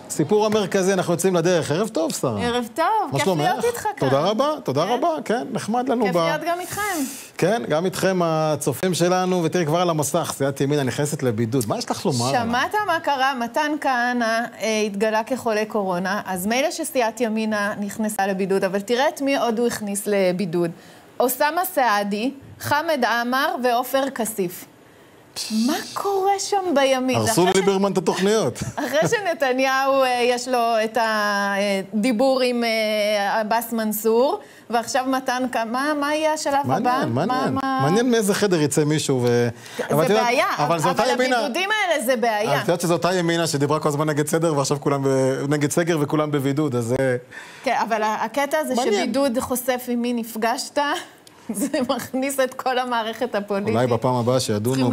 סיפור המרכזי, אנחנו יוצאים לדרך. ערב טוב, שרה. ערב טוב, כיף להיות איתך כאן. תודה רבה, תודה רבה, כן, נחמד לנו. כיף להיות גם איתכם. כן, גם איתכם הצופים שלנו, ותראי כבר על המסך, סיעת ימינה נכנסת לבידוד. מה יש לך לומר? שמעת מה קרה? מתן כהנא התגלה כחולה קורונה, אז מילא שסיעת ימינה נכנסה לבידוד, אבל תראה את מי עוד הוא הכניס לבידוד. אוסאמה סעדי, חמד עמאר ועופר כסיף. מה קורה שם בימין? הרסו לליברמן את התוכניות. אחרי שנתניהו יש לו את הדיבור עם עבאס מנסור, ועכשיו מתן, מה יהיה השלב הבא? מעניין מאיזה חדר יצא מישהו. זה בעיה, אבל הבידודים האלה זה בעיה. את יודעת שזו אותה ימינה שדיברה כל הזמן נגד סדר, ועכשיו כולם נגד סגר וכולם בבידוד, אז כן, אבל הקטע הזה שבידוד חושף עם מי נפגשת, זה מכניס את כל המערכת הפוליטית. אולי בפעם הבאה שידונו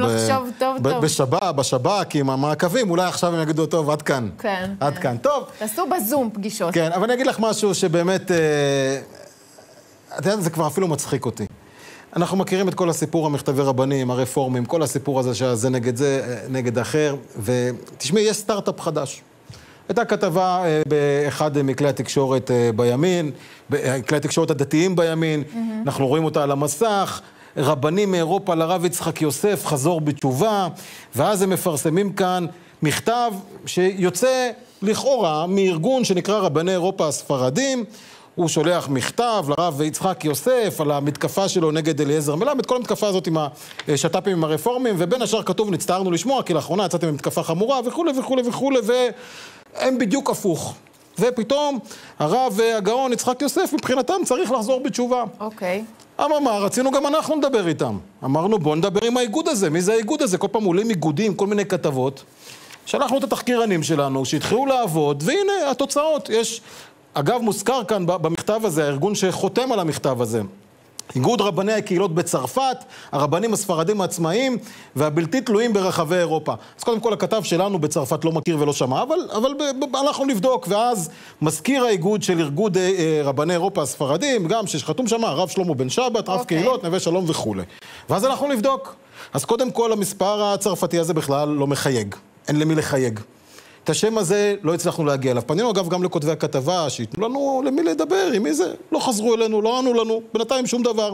בשב"כ עם המעקבים, אולי עכשיו הם יגידו, טוב, עד כאן. כן. עד כאן, טוב. תעשו בזום פגישות. כן, אבל אני אגיד לך משהו שבאמת, אתה יודע, זה כבר אפילו מצחיק אותי. אנחנו מכירים את כל הסיפור המכתבי רבנים, הרפורמים, כל הסיפור הזה שזה נגד זה, נגד אחר, ותשמעי, יש סטארט-אפ חדש. הייתה כתבה באחד מכלי התקשורת בימין, כלי התקשורת הדתיים בימין, אנחנו רואים אותה על המסך, רבנים מאירופה לרב יצחק יוסף, חזור בתשובה, ואז הם מפרסמים כאן מכתב שיוצא לכאורה מארגון שנקרא רבני אירופה הספרדים, הוא שולח מכתב לרב יצחק יוסף על המתקפה שלו נגד אליעזר מלמד, כל המתקפה הזאת עם השת"פים עם הרפורמים, ובין השאר כתוב, נצטערנו לשמוע, כי לאחרונה יצאתם עם מתקפה חמורה וכו' וכו' וכו', והם בדיוק הפוך. ופתאום הרב הגאון יצחק יוסף מבחינתם צריך לחזור בתשובה. אוקיי. אמר, רצינו גם אנחנו לדבר איתם. אמרנו, בוא נדבר עם האיגוד הזה. מי זה האיגוד הזה? כל פעם עולים איגודים, כל מיני כתבות. שלחנו את התחקירנים שלנו, שהתחילו לעבוד, והנה התוצאות. יש, אגב, מוזכר כאן במכתב הזה, הארגון שחותם על המכתב הזה. איגוד רבני הקהילות בצרפת, הרבנים הספרדים העצמאיים והבלתי תלויים ברחבי אירופה. אז קודם כל הכתב שלנו בצרפת לא מכיר ולא שמע, אבל אנחנו נבדוק, ואז מזכיר האיגוד של ארגוד רבני אירופה הספרדים, גם שחתום שם, הרב שלמה בן שבת, רב קהילות, נווה שלום וכו'. ואז אנחנו נבדוק. אז קודם כל המספר הצרפתי הזה בכלל לא מחייג, אין למי לחייג. את השם הזה לא הצלחנו להגיע אליו. פנינו אגב גם לכותבי הכתבה, שיתנו לנו למי לדבר, עם מי זה? לא חזרו אלינו, לא ענו לנו, בינתיים שום דבר.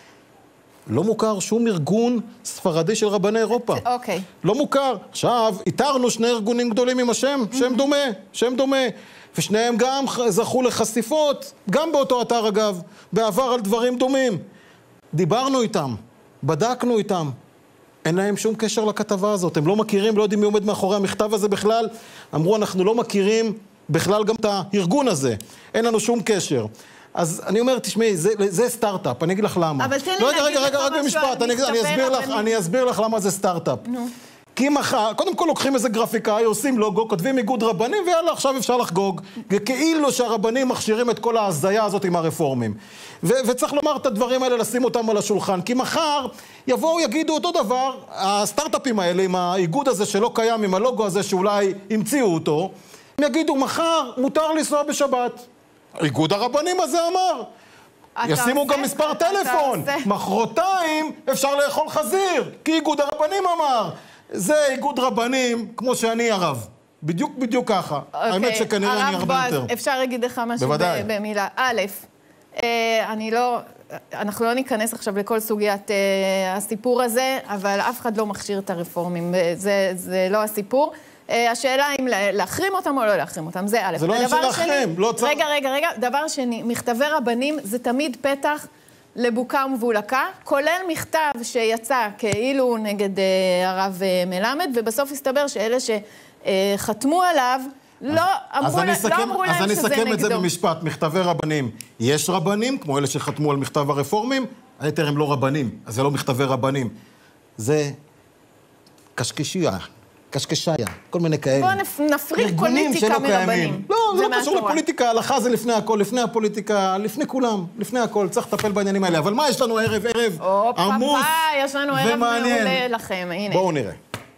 לא מוכר שום ארגון ספרדי של רבני אירופה. אוקיי. לא מוכר. עכשיו, איתרנו שני ארגונים גדולים עם השם, שם דומה. ושניהם גם זכו לחשיפות, גם באותו אתר אגב, בעבר על דברים דומים. דיברנו איתם, בדקנו איתם. אין להם שום קשר לכתבה הזאת, הם לא מכירים, לא יודעים מי עומד מאחורי המכתב הזה בכלל. אמרו, אנחנו לא מכירים בכלל גם את הארגון הזה, אין לנו שום קשר. אז אני אומר, תשמעי, זה סטארט-אפ, אני אגיד לך למה. אבל תן לי להגיד לך רק במשפט, אני אסביר לך למה זה סטארט-אפ. כי מחר, קודם כל לוקחים איזה גרפיקאי, עושים לוגו, כותבים איגוד רבנים, ויאללה, עכשיו אפשר לחגוג. כאילו שהרבנים מכשירים את כל ההזיה הזאת עם הרפורמים. וצריך לומר את הדברים האלה, לשים אותם על השולחן. כי מחר יבואו, יגידו אותו דבר, הסטארט-אפים האלה, עם האיגוד הזה שלא קיים, עם הלוגו הזה שאולי המציאו אותו, הם יגידו, מחר מותר לנסוע בשבת. איגוד הרבנים הזה אמר. ישימו גם מספר טלפון. מחרתיים אפשר לאכול חזיר, כי איגוד הרבנים אמר. זה איגוד רבנים, כמו שאני הרב. בדיוק ככה. האמת שכנראה אני הרבה יותר. אפשר להגיד לך משהו במילה. א', אנחנו לא ניכנס עכשיו לכל סוגיית הסיפור הזה, אבל אף אחד לא מכשיר את הרפורמים. זה לא הסיפור. השאלה אם להחרים אותם או לא להחרים אותם, זה א'. זה לא אין שלכם, לא צריך. רגע. דבר שני, מכתבי רבנים זה תמיד פתח לבוקה ומבולקה, כולל מכתב שיצא כאילו נגד הרב מלמד, ובסוף הסתבר שאלה שחתמו עליו לא אמרו להם שזה נגדו. אז אני אסכם את זה במשפט, מכתבי רבנים. יש רבנים, כמו אלה שחתמו על מכתב הרפורמים, היתר הם לא רבנים, אז זה לא מכתבי רבנים. זה קשקשיה, כל מיני כאלה. בוא נפריד פוליטיקה מרבנים. לא, זה לא קשור לפוליטיקה, ההלכה זה לפני הכל, לפני הפוליטיקה, לפני כולם, לפני הכל, צריך לטפל בעניינים האלה. אבל מה יש לנו ערב עמוס ומעניין? יש לנו ערב מעולה לכם, הנה. בואו נראה.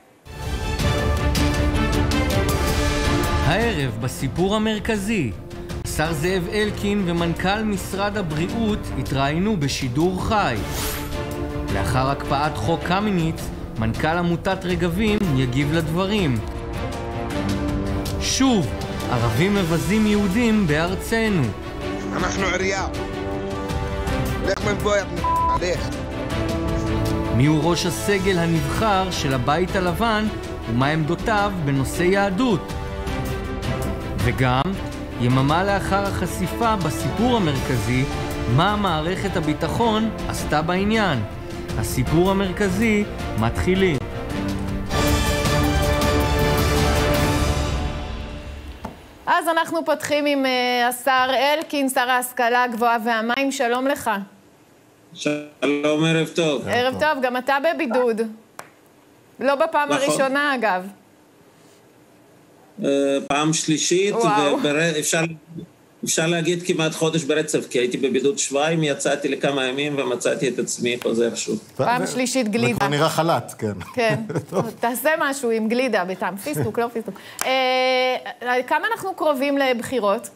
הערב בסיפור המרכזי, שר זאב אלקין ומנכ"ל משרד הבריאות התראיינו בשידור חי. לאחר הקפאת חוק קמיניץ, מנכ"ל עמותת רגבים יגיב לדברים. שוב, ערבים מבזים יהודים בארצנו. אנחנו עירייה. לך מפה, לך. מיהו ראש הסגל הנבחר של הבית הלבן ומה עמדותיו בנושא יהדות? וגם, יממה לאחר החשיפה בסיפור המרכזי, מה מערכת הביטחון עשתה בעניין. הסיפור המרכזי מתחילים. אז אנחנו פותחים עם השר אלקין, שר ההשכלה הגבוהה והמים. שלום לך. שלום, ערב טוב. ערב טוב, גם אתה בבידוד. לא בפעם הראשונה, אגב. פעם שלישית, אפשר להגיד כמעט חודש ברצף, כי הייתי בבידוד שבועיים, יצאתי לכמה ימים ומצאתי את עצמי חוזר שוב. פעם שלישית גלידה. זה כבר נראה חלט, כן. כן, תעשה משהו עם גלידה בטעם, פיסטוק, לא פיסטוק. כמה אנחנו קרובים לבחירות?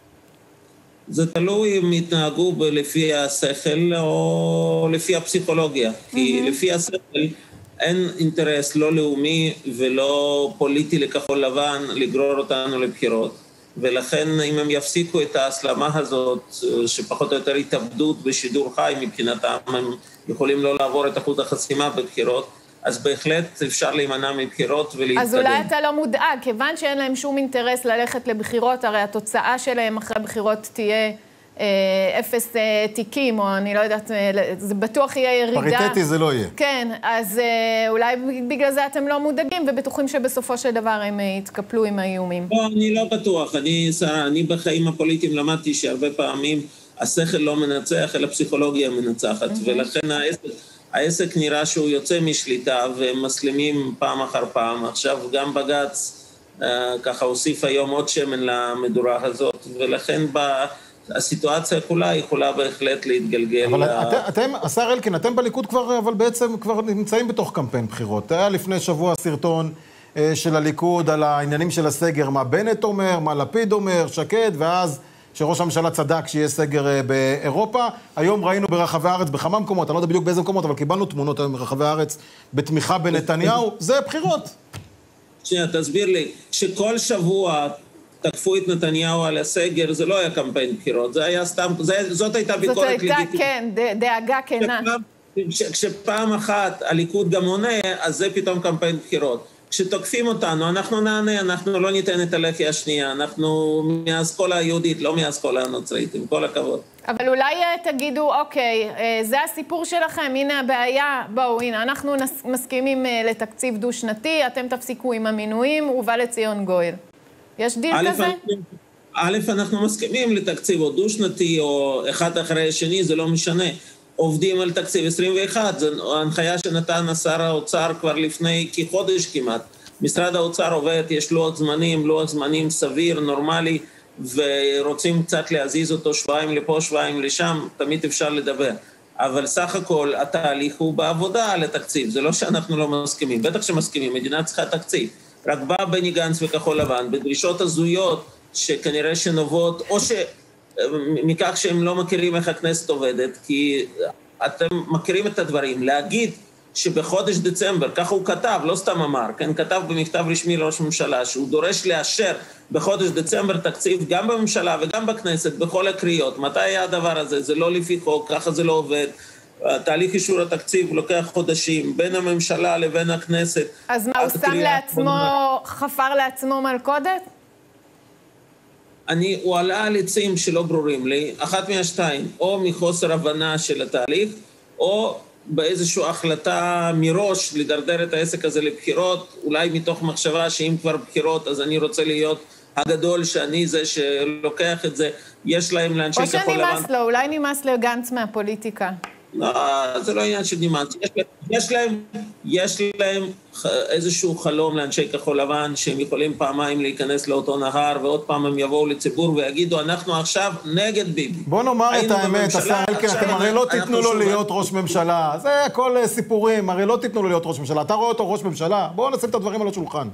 זה תלוי אם יתנהגו לפי השכל או לפי הפסיכולוגיה, כי לפי השכל אין אינטרס לא לאומי ולא פוליטי לכחול לבן לגרור אותנו לבחירות. ולכן אם הם יפסיקו את ההסלמה הזאת, שפחות או יותר התאבדות בשידור חי מבחינתם, הם יכולים לא לעבור את אחוז החסימה בבחירות, אז בהחלט אפשר להימנע מבחירות ולהתקדם. אז אולי אתה לא מודאג, כיוון שאין להם שום אינטרס ללכת לבחירות, הרי התוצאה שלהם אחרי בחירות תהיה אפס תיקים, או אני לא יודעת, זה בטוח יהיה ירידה. פריטטי זה לא יהיה. כן, אז אולי בגלל זה אתם לא מודאגים, ובטוחים שבסופו של דבר הם יתקפלו עם האיומים. לא, אני לא בטוח. אני בחיים הפוליטיים למדתי שהרבה פעמים השכל לא מנצח, אלא פסיכולוגיה מנצחת, ולכן העסק נראה שהוא יוצא משליטה, והם מסלימים פעם אחר פעם. עכשיו גם בג"ץ ככה הוסיף היום עוד שמן למדורה הזאת, ולכן הסיטואציה כולה יכולה בהחלט להתגלגל. אבל אתם, השר אלקין, אתם בליכוד כבר, אבל בעצם כבר נמצאים בתוך קמפיין בחירות. היה לפני שבוע סרטון של הליכוד על העניינים של הסגר, מה בנט אומר, מה לפיד אומר, שקד, ואז שראש הממשלה צדק שיהיה סגר באירופה. היום ראינו ברחבי הארץ בכמה מקומות, אני לא יודע בדיוק באיזה מקומות, אבל קיבלנו תמונות היום ברחבי הארץ בתמיכה בנתניהו. זה בחירות. שנייה, תסביר לי, שכל שבוע תקפו את נתניהו על הסגר, זה לא היה קמפיין בחירות, זה היה סתם, זאת הייתה ביקורת לגיטימית. זאת הייתה, כן, דאגה כנה. כשפעם אחת הליכוד גם עונה, אז זה פתאום קמפיין בחירות. כשתוקפים אותנו, אנחנו נענה, אנחנו לא ניתן את הלחי השנייה, אנחנו מהאסכולה היהודית, לא מהאסכולה הנוצרית, עם כל הכבוד. אבל אולי תגידו, אוקיי, זה הסיפור שלכם, הנה הבעיה, בואו, הנה, אנחנו מסכימים לתקציב דו-שנתי, אתם תפסיקו עם המינויים, ובא לציון גואל. יש דיל כזה? א', אנחנו מסכימים לתקציב או דו-שנתי או אחד אחרי השני, זה לא משנה. עובדים על תקציב 21, זו ההנחיה שנתן שר האוצר כבר לפני כחודש כמעט. משרד האוצר עובד, יש לוח זמנים סביר, נורמלי, ורוצים קצת להזיז אותו שבועיים לפה, שבועיים לשם, תמיד אפשר לדבר. אבל סך הכל התהליך הוא בעבודה על התקציב, זה לא שאנחנו לא מסכימים, בטח שמסכימים, מדינה צריכה תקציב. רק בא בני גנץ וכחול לבן, בדרישות הזויות שכנראה שנובעות, או מכך שהם לא מכירים איך הכנסת עובדת, כי אתם מכירים את הדברים, להגיד שבחודש דצמבר, ככה הוא כתב, לא סתם אמר, כן, כתב במכתב רשמי לראש הממשלה, שהוא דורש לאשר בחודש דצמבר תקציב גם בממשלה וגם בכנסת, בכל הקריאות. מתי היה הדבר הזה? זה לא לפי חוק, ככה זה לא עובד. תהליך אישור התקציב לוקח חודשים, בין הממשלה לבין הכנסת. אז מה, הוא שם לעצמו, חפר לעצמו מלכודת? הוא עלה על עצים שלא ברורים לי, אחת מהשתיים, או מחוסר הבנה של התהליך, או באיזושהי החלטה מראש לדרדר את העסק הזה לבחירות, אולי מתוך מחשבה שאם כבר בחירות, אז אני רוצה להיות הגדול שאני זה שלוקח את זה, יש להם לאנשי כחול לבן. או שנמאס לו, אולי נמאס לגנץ מהפוליטיקה. לא, זה לא עניין של נמאס. יש להם איזשהו חלום לאנשי כחול לבן, שהם יכולים פעמיים להיכנס לאותו נהר, ועוד פעם הם יבואו לציבור ויגידו, אנחנו עכשיו נגד ביבי. בוא נאמר את האמת, השר אלקין, אתם הרי לא תיתנו לו להיות ראש ממשלה. זה הכל סיפורים, הרי לא תיתנו לו להיות ראש ממשלה. אתה רואה אותו ראש ממשלה? בואו נשים את הדברים על השולחן.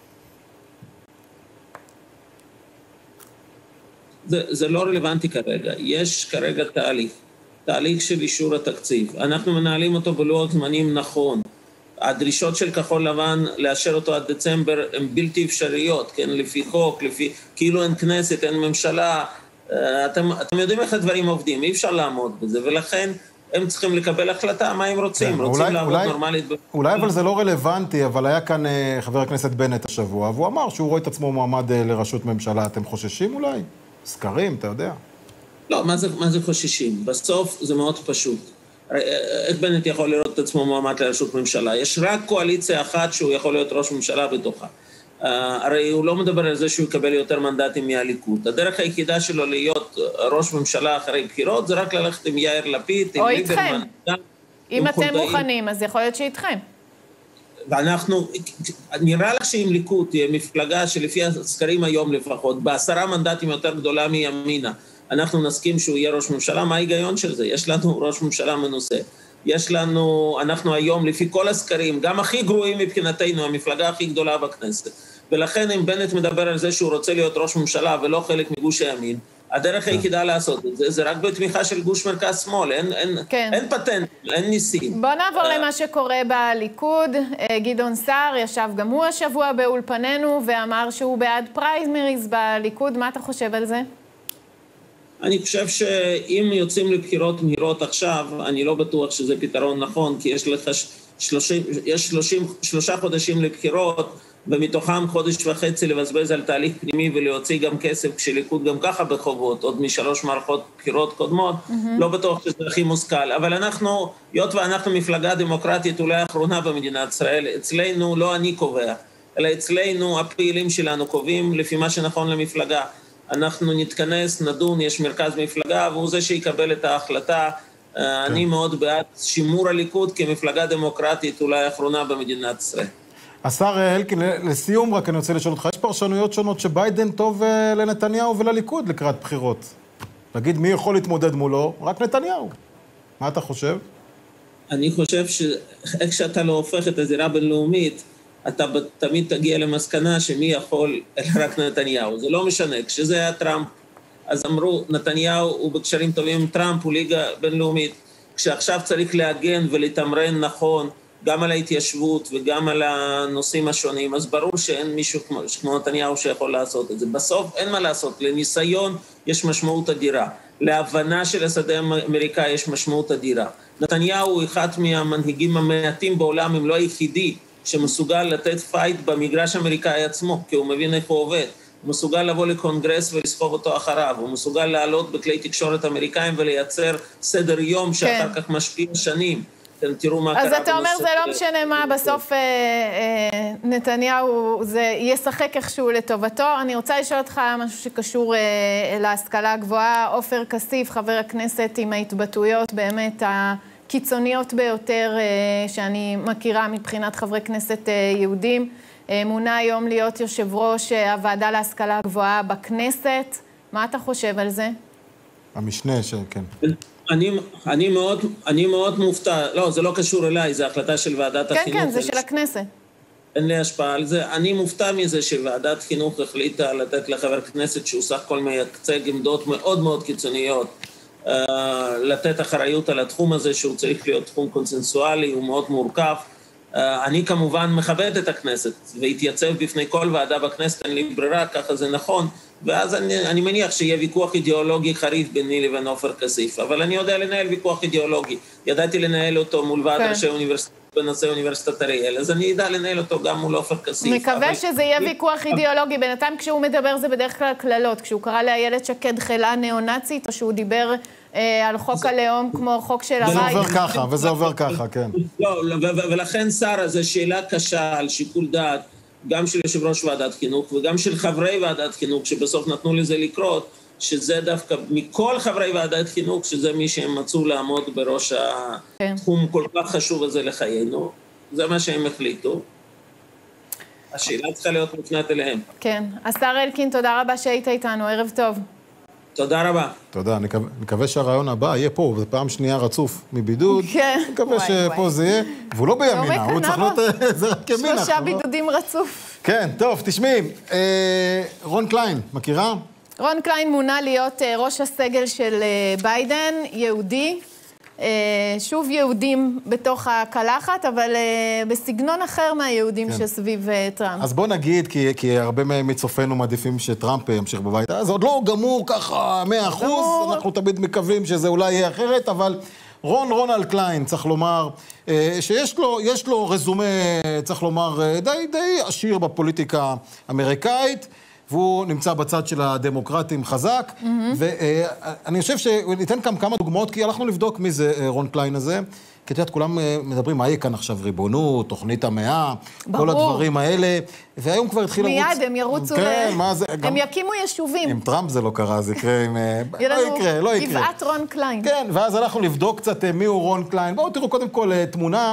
זה לא רלוונטי כרגע. יש כרגע תהליך של אישור התקציב. אנחנו מנהלים אותו בלוח זמנים נכון. הדרישות של כחול לבן לאשר אותו עד דצמבר הן בלתי אפשריות, כן, לפי חוק, כאילו אין כנסת, אין ממשלה, אתם יודעים איך הדברים עובדים, אי אפשר לעמוד בזה, ולכן הם צריכים לקבל החלטה מה הם רוצים, רוצים לעבוד נורמלית. אולי אבל זה לא רלוונטי, אבל היה כאן חבר הכנסת בנט השבוע, והוא אמר שהוא רואה את עצמו מועמד לראשות ממשלה, אתם חוששים אולי? סקרים, אתה יודע? לא, מה זה חוששים? בסוף זה מאוד פשוט. איך בנט יכול לראות את עצמו מועמד לראשות ממשלה? יש רק קואליציה אחת שהוא יכול להיות ראש ממשלה בתוכה. הרי הוא לא מדבר על זה שהוא יקבל יותר מנדטים מהליכוד. הדרך היחידה שלו להיות ראש ממשלה אחרי בחירות זה רק ללכת עם יאיר לפיד, או איתכם. אם אתם מוכנים, אז יכול להיות שאיתכם. ואנחנו, נראה לך שעם ליכוד תהיה מפלגה שלפי הסקרים היום לפחות, ב10 מנדטים יותר גדולה מימינה, אנחנו נסכים שהוא יהיה ראש ממשלה, מה ההיגיון של זה? יש לנו ראש ממשלה מנוסה. יש לנו, אנחנו היום לפי כל הסקרים, גם הכי גרועים מבחינתנו, המפלגה הכי גדולה בכנסת. ולכן אם בנט מדבר על זה שהוא רוצה להיות ראש ממשלה ולא חלק מגוש הימין, הדרך היחידה לעשות את זה, זה רק בתמיכה של גוש מרכז שמאל, אין פטנט, אין ניסים. בוא נעבור למה שקורה בליכוד. גדעון סער ישב גם הוא השבוע באולפנינו ואמר שהוא בעד פריימריז בליכוד, מה אתה חושב על זה? אני חושב שאם יוצאים לבחירות מהירות עכשיו, אני לא בטוח שזה פתרון נכון, כי יש לך 3 חודשים לבחירות, ומתוכם 1.5 חודש לבזבז על תהליך פנימי ולהוציא גם כסף, כשליכוד גם ככה בחובות, עוד מ3 מערכות בחירות קודמות, לא בטוח שזה הכי מושכל. אבל אנחנו, היות ואנחנו מפלגה דמוקרטית אולי האחרונה במדינת ישראל, אצלנו לא אני קובע, אלא אצלנו הפעילים שלנו קובעים לפי מה שנכון למפלגה. אנחנו נתכנס, נדון, יש מרכז מפלגה, והוא זה שיקבל את ההחלטה. אני מאוד בעד שימור הליכוד כמפלגה דמוקרטית אולי האחרונה במדינת ישראל. השר אלקין, לסיום רק אני רוצה לשאול אותך, יש פרשנויות שונות שביידן טוב לנתניהו ולליכוד לקראת בחירות. להגיד מי יכול להתמודד מולו? רק נתניהו. מה אתה חושב? אני חושב שאיך שאתה לא הופך את הזירה הבינלאומית, אתה תמיד תגיע למסקנה שמי יכול, רק נתניהו. זה לא משנה. כשזה היה טראמפ, אז אמרו, נתניהו הוא בקשרים טובים עם טראמפ, הוא ליגה בינלאומית. כשעכשיו צריך להגן ולתמרן נכון, גם על ההתיישבות וגם על הנושאים השונים, אז ברור שאין מישהו כמו נתניהו שיכול לעשות את זה. בסוף אין מה לעשות, לניסיון יש משמעות אדירה, להבנה של השדה האמריקאי יש משמעות אדירה. נתניהו הוא אחד מהמנהיגים המעטים בעולם, אם לא היחידי, שמסוגל לתת פייט במגרש האמריקאי עצמו, כי הוא מבין איך הוא עובד. הוא מסוגל לבוא לקונגרס ולסחוב אותו אחריו, הוא מסוגל לעלות בכלי תקשורת אמריקאים ולייצר סדר יום שאחר כך משפיע שנים. תראו מה קרה. אז אתה אומר, זה לא משנה מה, בסוף נתניהו ישחק איכשהו לטובתו. אני רוצה לשאול אותך משהו שקשור להשכלה הגבוהה. עופר כסיף, חבר הכנסת עם ההתבטאויות באמת הקיצוניות ביותר שאני מכירה מבחינת חברי כנסת יהודים, מונה היום להיות יושב ראש הוועדה להשכלה הגבוהה בכנסת. מה אתה חושב על זה? המשנה שכן. אני מאוד מופתע, לא, זה לא קשור אליי, זה החלטה של ועדת החינוך. כן, זה של הכנסת. אין לי השפעה על זה. אני מופתע מזה שוועדת חינוך החליטה לתת לחבר כנסת שהוא סך הכל מייצג עמדות מאוד מאוד קיצוניות, לתת אחריות על התחום הזה שהוא צריך להיות תחום קונסנסואלי, הוא מאוד מורכב. אני כמובן מכבד את הכנסת והתייצב בפני כל ועדה בכנסת, אין לי ברירה, ככה זה נכון, ואז אני מניח שיהיה ויכוח אידיאולוגי חריף ביני לבין עופר כסיף, אבל אני יודע לנהל ויכוח אידיאולוגי, ידעתי לנהל אותו מול ועד ראשי אוניברסיטת בנושא אוניברסיטת אריאל, אז אני ידע לנהל אותו גם מול עופר כסיף. מקווה שזה יהיה ויכוח אידיאולוגי, בינתיים כשהוא מדבר זה בדרך כלל כללות, כשהוא קרא לאיילת שקד חילה ניאו-נאצית, או שהוא דיבר על חוק הלאום כמו חוק של הרייך. וזה עובר ככה, כן. לא, ולכן שרה, זו שאלה קשה על שיקול דעת, גם של יושב ראש ועדת חינוך וגם של חברי ועדת חינוך, שבסוף נתנו לזה לקרות, שזה דווקא מכל חברי ועדת חינוך, שזה מי שהם מצאו לעמוד בראש התחום כל כך חשוב הזה לחיינו. זה מה שהם החליטו. השאלה צריכה להיות מופנית אליהם. כן. השר אלקין, תודה רבה שהיית איתנו. ערב טוב. תודה רבה. תודה. נקווה שהרעיון הבא יהיה פה, זה פעם שנייה רצוף מבידוד. כן. נקווה שפה זה יהיה, והוא לא בימינה, הוא צריך להיות, זה רק ימינה. 3 בידודים רצוף. כן, טוב, תשמעי, רון קליין, מכירה? רון קליין מונה להיות ראש הסגל של ביידן, יהודי. שוב יהודים בתוך הקלחת, אבל בסגנון אחר מהיהודים שסביב טראמפ. אז בוא נגיד, כי הרבה מצופנו מעדיפים שטראמפ ימשיך בבית. אז עוד לא גמור ככה 100%, אנחנו תמיד מקווים שזה אולי יהיה אחרת, אבל רונלד קליין, צריך לומר, שיש לו רזומה, צריך לומר, די עשיר בפוליטיקה האמריקאית, והוא נמצא בצד של הדמוקרטים חזק, ואני חושב שניתן כאן כמה דוגמאות, כי הלכנו לבדוק מי זה רון קליין הזה, כי תראה, כולם מדברים, מה יהיה כאן עכשיו ריבונות, תוכנית המאה, כל הדברים האלה, והיום כבר התחיל לרוץ. מיד הם ירוצו הם יקימו יישובים. עם טראמפ זה לא קרה, זה יקרה עם... לא יקרה. גבעת רון קליין. כן, ואז הלכנו לבדוק קצת מי הוא רון קליין. בואו תראו קודם כל תמונה,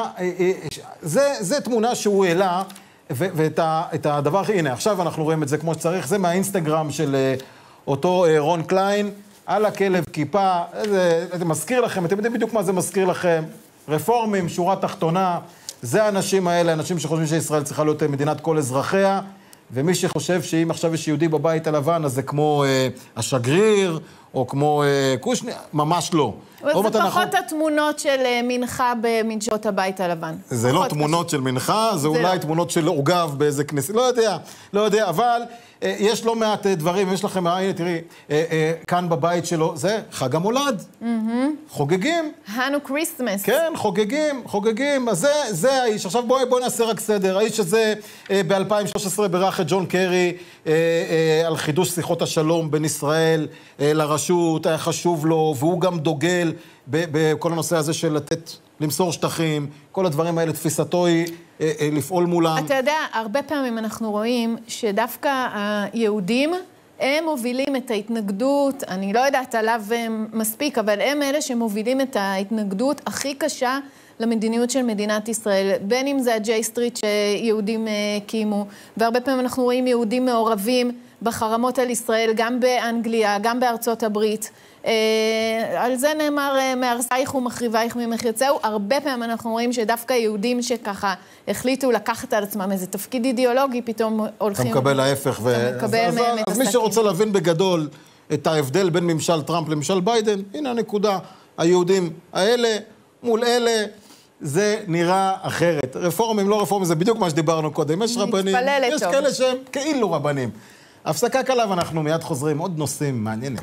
זה תמונה שהוא העלה, ואת הדבר, הנה, עכשיו אנחנו רואים את זה כמו שצריך, זה מהאינסטגרם של אותו רון קליין, על הכלב כיפה, זה מזכיר לכם, אתם יודעים בדיוק מה זה מזכיר לכם, רפורמים, שורה תחתונה, זה האנשים האלה, אנשים שחושבים שישראל צריכה להיות מדינת כל אזרחיה, ומי שחושב שאם עכשיו יש יהודי בבית הלבן, אז זה כמו השגריר, או כמו קושניר, ממש לא. זה פחות התמונות של מנחה במנשות הבית הלבן. זה לא תמונות של מנחה, זה אולי תמונות של אורגב באיזה כנסת, לא יודע, אבל יש לא מעט דברים, יש לכם, הנה תראי, כאן בבית שלו, זה חג המולד, חוגגים. הנו קריסמס. כן, חוגגים, אז זה האיש. עכשיו בואי נעשה רק סדר, האיש הזה ב-2013 בירך את ג'ון קרי על חידוש שיחות השלום בין ישראל לרשות, היה חשוב לו, והוא גם דוגל בכל הנושא הזה של למסור שטחים, כל הדברים האלה, תפיסתו היא לפעול מולם. אתה יודע, הרבה פעמים אנחנו רואים שדווקא היהודים, הם מובילים את ההתנגדות, אני לא יודעת עליו מספיק, אבל הם אלה שמובילים את ההתנגדות הכי קשה למדיניות של מדינת ישראל, בין אם זה הג'יי סטריט שיהודים הקימו, והרבה פעמים אנחנו רואים יהודים מעורבים בחרמות על ישראל, גם באנגליה, גם בארצות הברית. על זה נאמר, מהרסייך ומחריבייך ממך יצאו. הרבה פעמים אנחנו רואים שדווקא יהודים שככה החליטו לקחת על עצמם איזה תפקיד אידיאולוגי, פתאום הולכים... אתה מקבל ההפך. אז מי שרוצה להבין בגדול את ההבדל בין ממשל טראמפ לממשל ביידן, הנה הנקודה, היהודים האלה מול אלה, זה נראה אחרת. רפורמים, לא רפורמים, זה בדיוק מה שדיברנו קודם. יש רבנים, יש כאלה שהם כאילו רבנים. הפסקה קלה ואנחנו מיד חוזרים, עוד נושאים מעניינים.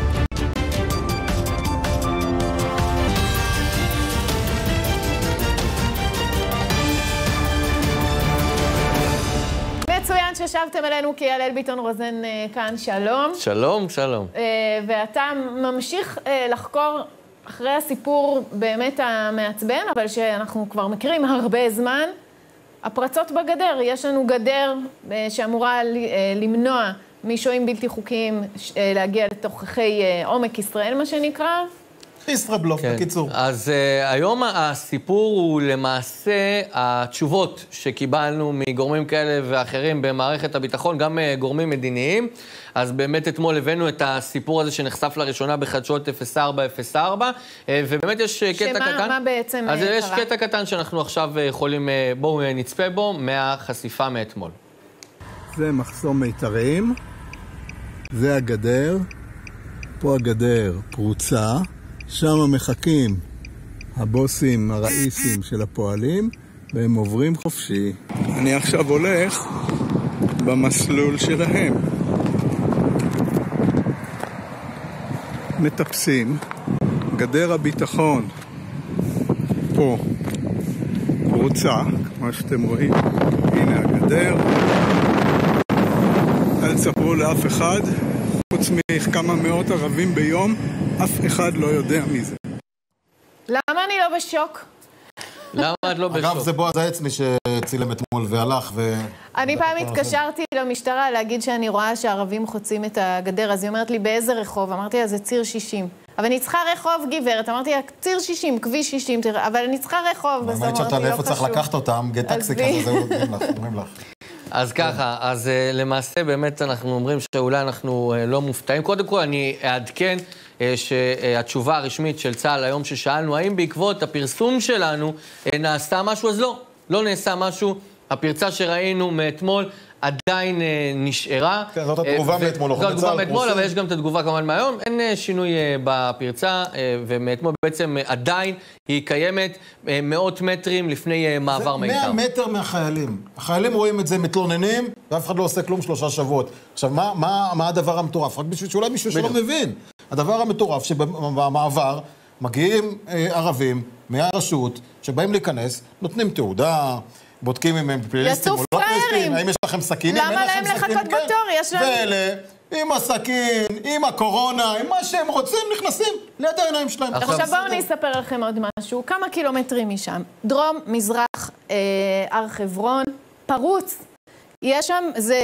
מצוין ששבתם אלינו, כי הלל ביטון רוזן כאן, שלום. שלום. ואתה ממשיך לחקור אחרי הסיפור באמת המעצבן, אבל שאנחנו כבר מכירים הרבה זמן, הפרצות בגדר. יש לנו גדר שאמורה למנוע משוהים בלתי חוקיים להגיע לתוככי עומק ישראל, מה שנקרא. ישראבלוף, בקיצור. אז היום הסיפור הוא למעשה התשובות שקיבלנו מגורמים כאלה ואחרים במערכת הביטחון, גם גורמים מדיניים. אז באמת אתמול הבאנו את הסיפור הזה שנחשף לראשונה בחדשות 0404, ובאמת יש קטע קטן. מה בעצם אז יש קטע קטן שאנחנו עכשיו יכולים, בואו נצפה בו, מהחשיפה מאתמול. זה מחסום מיתרים, זה הגדר, פה הגדר פרוצה, שם מחכים הבוסים, הראיסים של הפועלים, והם עוברים חופשי. אני עכשיו הולך במסלול שלהם. מטפסים, גדר הביטחון פה פרוצה, כמו שאתם רואים, הנה הגדר. אל תספרו לאף אחד, חוץ מכמה מאות ערבים ביום, אף אחד לא יודע מי זה. למה אני לא בשוק? למה את לא בשוק? אגב, זה בועז העצמי שצילם אתמול והלך אני פעם התקשרתי למשטרה להגיד שאני רואה שהערבים חוצים את הגדר, אז היא אומרת לי, באיזה רחוב? אמרתי לה, זה ציר 60. אבל אני צריכה רחוב, גברת. אמרתי לה, ציר 60, כביש 60, אבל אני צריכה רחוב. אמרתי שאתה לאיפה צריך לקחת אותם, גטקסי כזה, זהו, אומרים לך. אז ככה, אז למעשה באמת אנחנו אומרים שאולי אנחנו לא מופתעים. קודם כל אני אעדכן שהתשובה הרשמית של צה"ל היום ששאלנו, האם בעקבות הפרסום שלנו נעשה משהו? אז לא נעשה משהו. הפרצה שראינו מאתמול עדיין נשארה. כן, זאת התגובה מאתמול. זאת התגובה מאתמול, אבל יש גם את התגובה כמובן מהיום. אין שינוי בפרצה, ומאתמול בעצם עדיין היא קיימת מאות מטרים לפני מעבר מיתר. 100 מטר מהחיילים. החיילים רואים את זה, מתלוננים, ואף אחד לא עושה כלום 3 שבועות. עכשיו, מה הדבר המטורף? רק בשביל שאולי מישהו שלא מבין. הדבר המטורף שבמעבר מגיעים ערבים מהרשות שבאים להיכנס, נותנים תעודה, בודקים אם הם פליליסטים או לא פליליסטים, האם יש לכם סכינים, למה להם לחכות בתור? יש להם... ואלה, עם הסכין, עם הקורונה, עם מה שהם רוצים, נכנסים ליד העיניים שלהם. עכשיו בואו אני אספר לכם עוד משהו. כמה קילומטרים משם. דרום, מזרח, הר חברון, פרוץ. יש שם,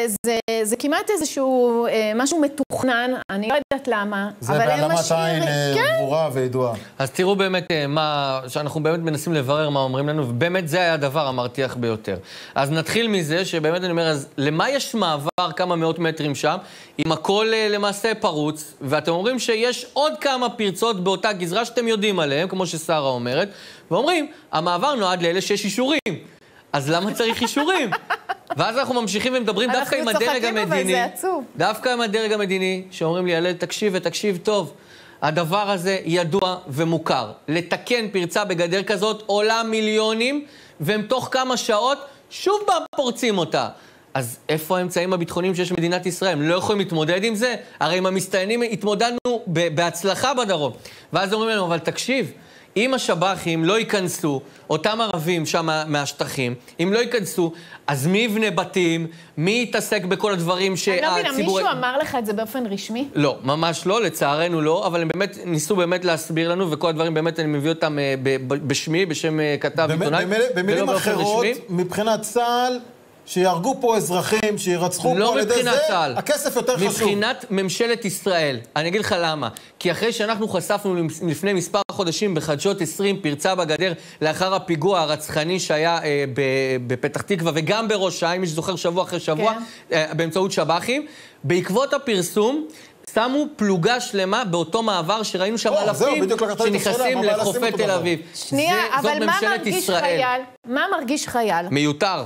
זה כמעט איזשהו משהו מתוכנן, אני לא יודעת למה. זה בעלמת עין ברורה וידועה. אז תראו באמת שאנחנו באמת מנסים לברר מה אומרים לנו, ובאמת זה היה הדבר המרתיח ביותר. אז נתחיל מזה שבאמת אני אומר, אז למה יש מעבר כמה מאות מטרים שם, אם הכל למעשה פרוץ, ואתם אומרים שיש עוד כמה פרצות באותה גזרה שאתם יודעים עליהם, כמו ששרה אומרת, ואומרים, המעבר נועד לאלה שיש אישורים. אז למה צריך אישורים? ואז אנחנו ממשיכים ומדברים דווקא עם הדרג המדיני. דווקא עם הדרג המדיני, שאומרים לי, יעלה, תקשיב טוב. הדבר הזה ידוע ומוכר. לתקן פרצה בגדר כזאת עולה מיליונים, והם תוך כמה שעות שוב פורצים אותה. אז איפה האמצעים הביטחוניים שיש במדינת ישראל? הם לא יכולים להתמודד עם זה? הרי עם המסתיינים התמודדנו בהצלחה בדרום. ואז אומרים לנו, אבל תקשיב, אם השב"חים לא ייכנסו, אותם ערבים שם מהשטחים, אם לא ייכנסו, אז מי יבנה בתים? מי יתעסק בכל הדברים שהציבור... אני לא מבינה, מישהו אמר לך את זה באופן רשמי? לא, ממש לא, לצערנו לא, אבל הם באמת ניסו באמת להסביר לנו, וכל הדברים באמת אני מביא אותם בשמי, בשם כתב עיתונאי. במילים אחרות, מבחינת צה"ל, שיהרגו פה אזרחים, שירצחו פה על ידי זה, הכסף יותר חשוב. מבחינת ממשלת ישראל, אני אגיד לך למה. כי אחרי שאנחנו חשפנו לפני מספר חודשים בחדשות 20 פרצה בגדר לאחר הפיגוע הרצחני שהיה בפתח תקווה וגם בראש העין, מי שזוכר שבוע אחרי שבוע, באמצעות שב"חים, בעקבות הפרסום, שמו פלוגה שלמה באותו מעבר שראינו שם אלפים שנכנסים לחופי תל אביב. שנייה, אבל מה מרגיש חייל? מה מרגיש חייל? מיותר.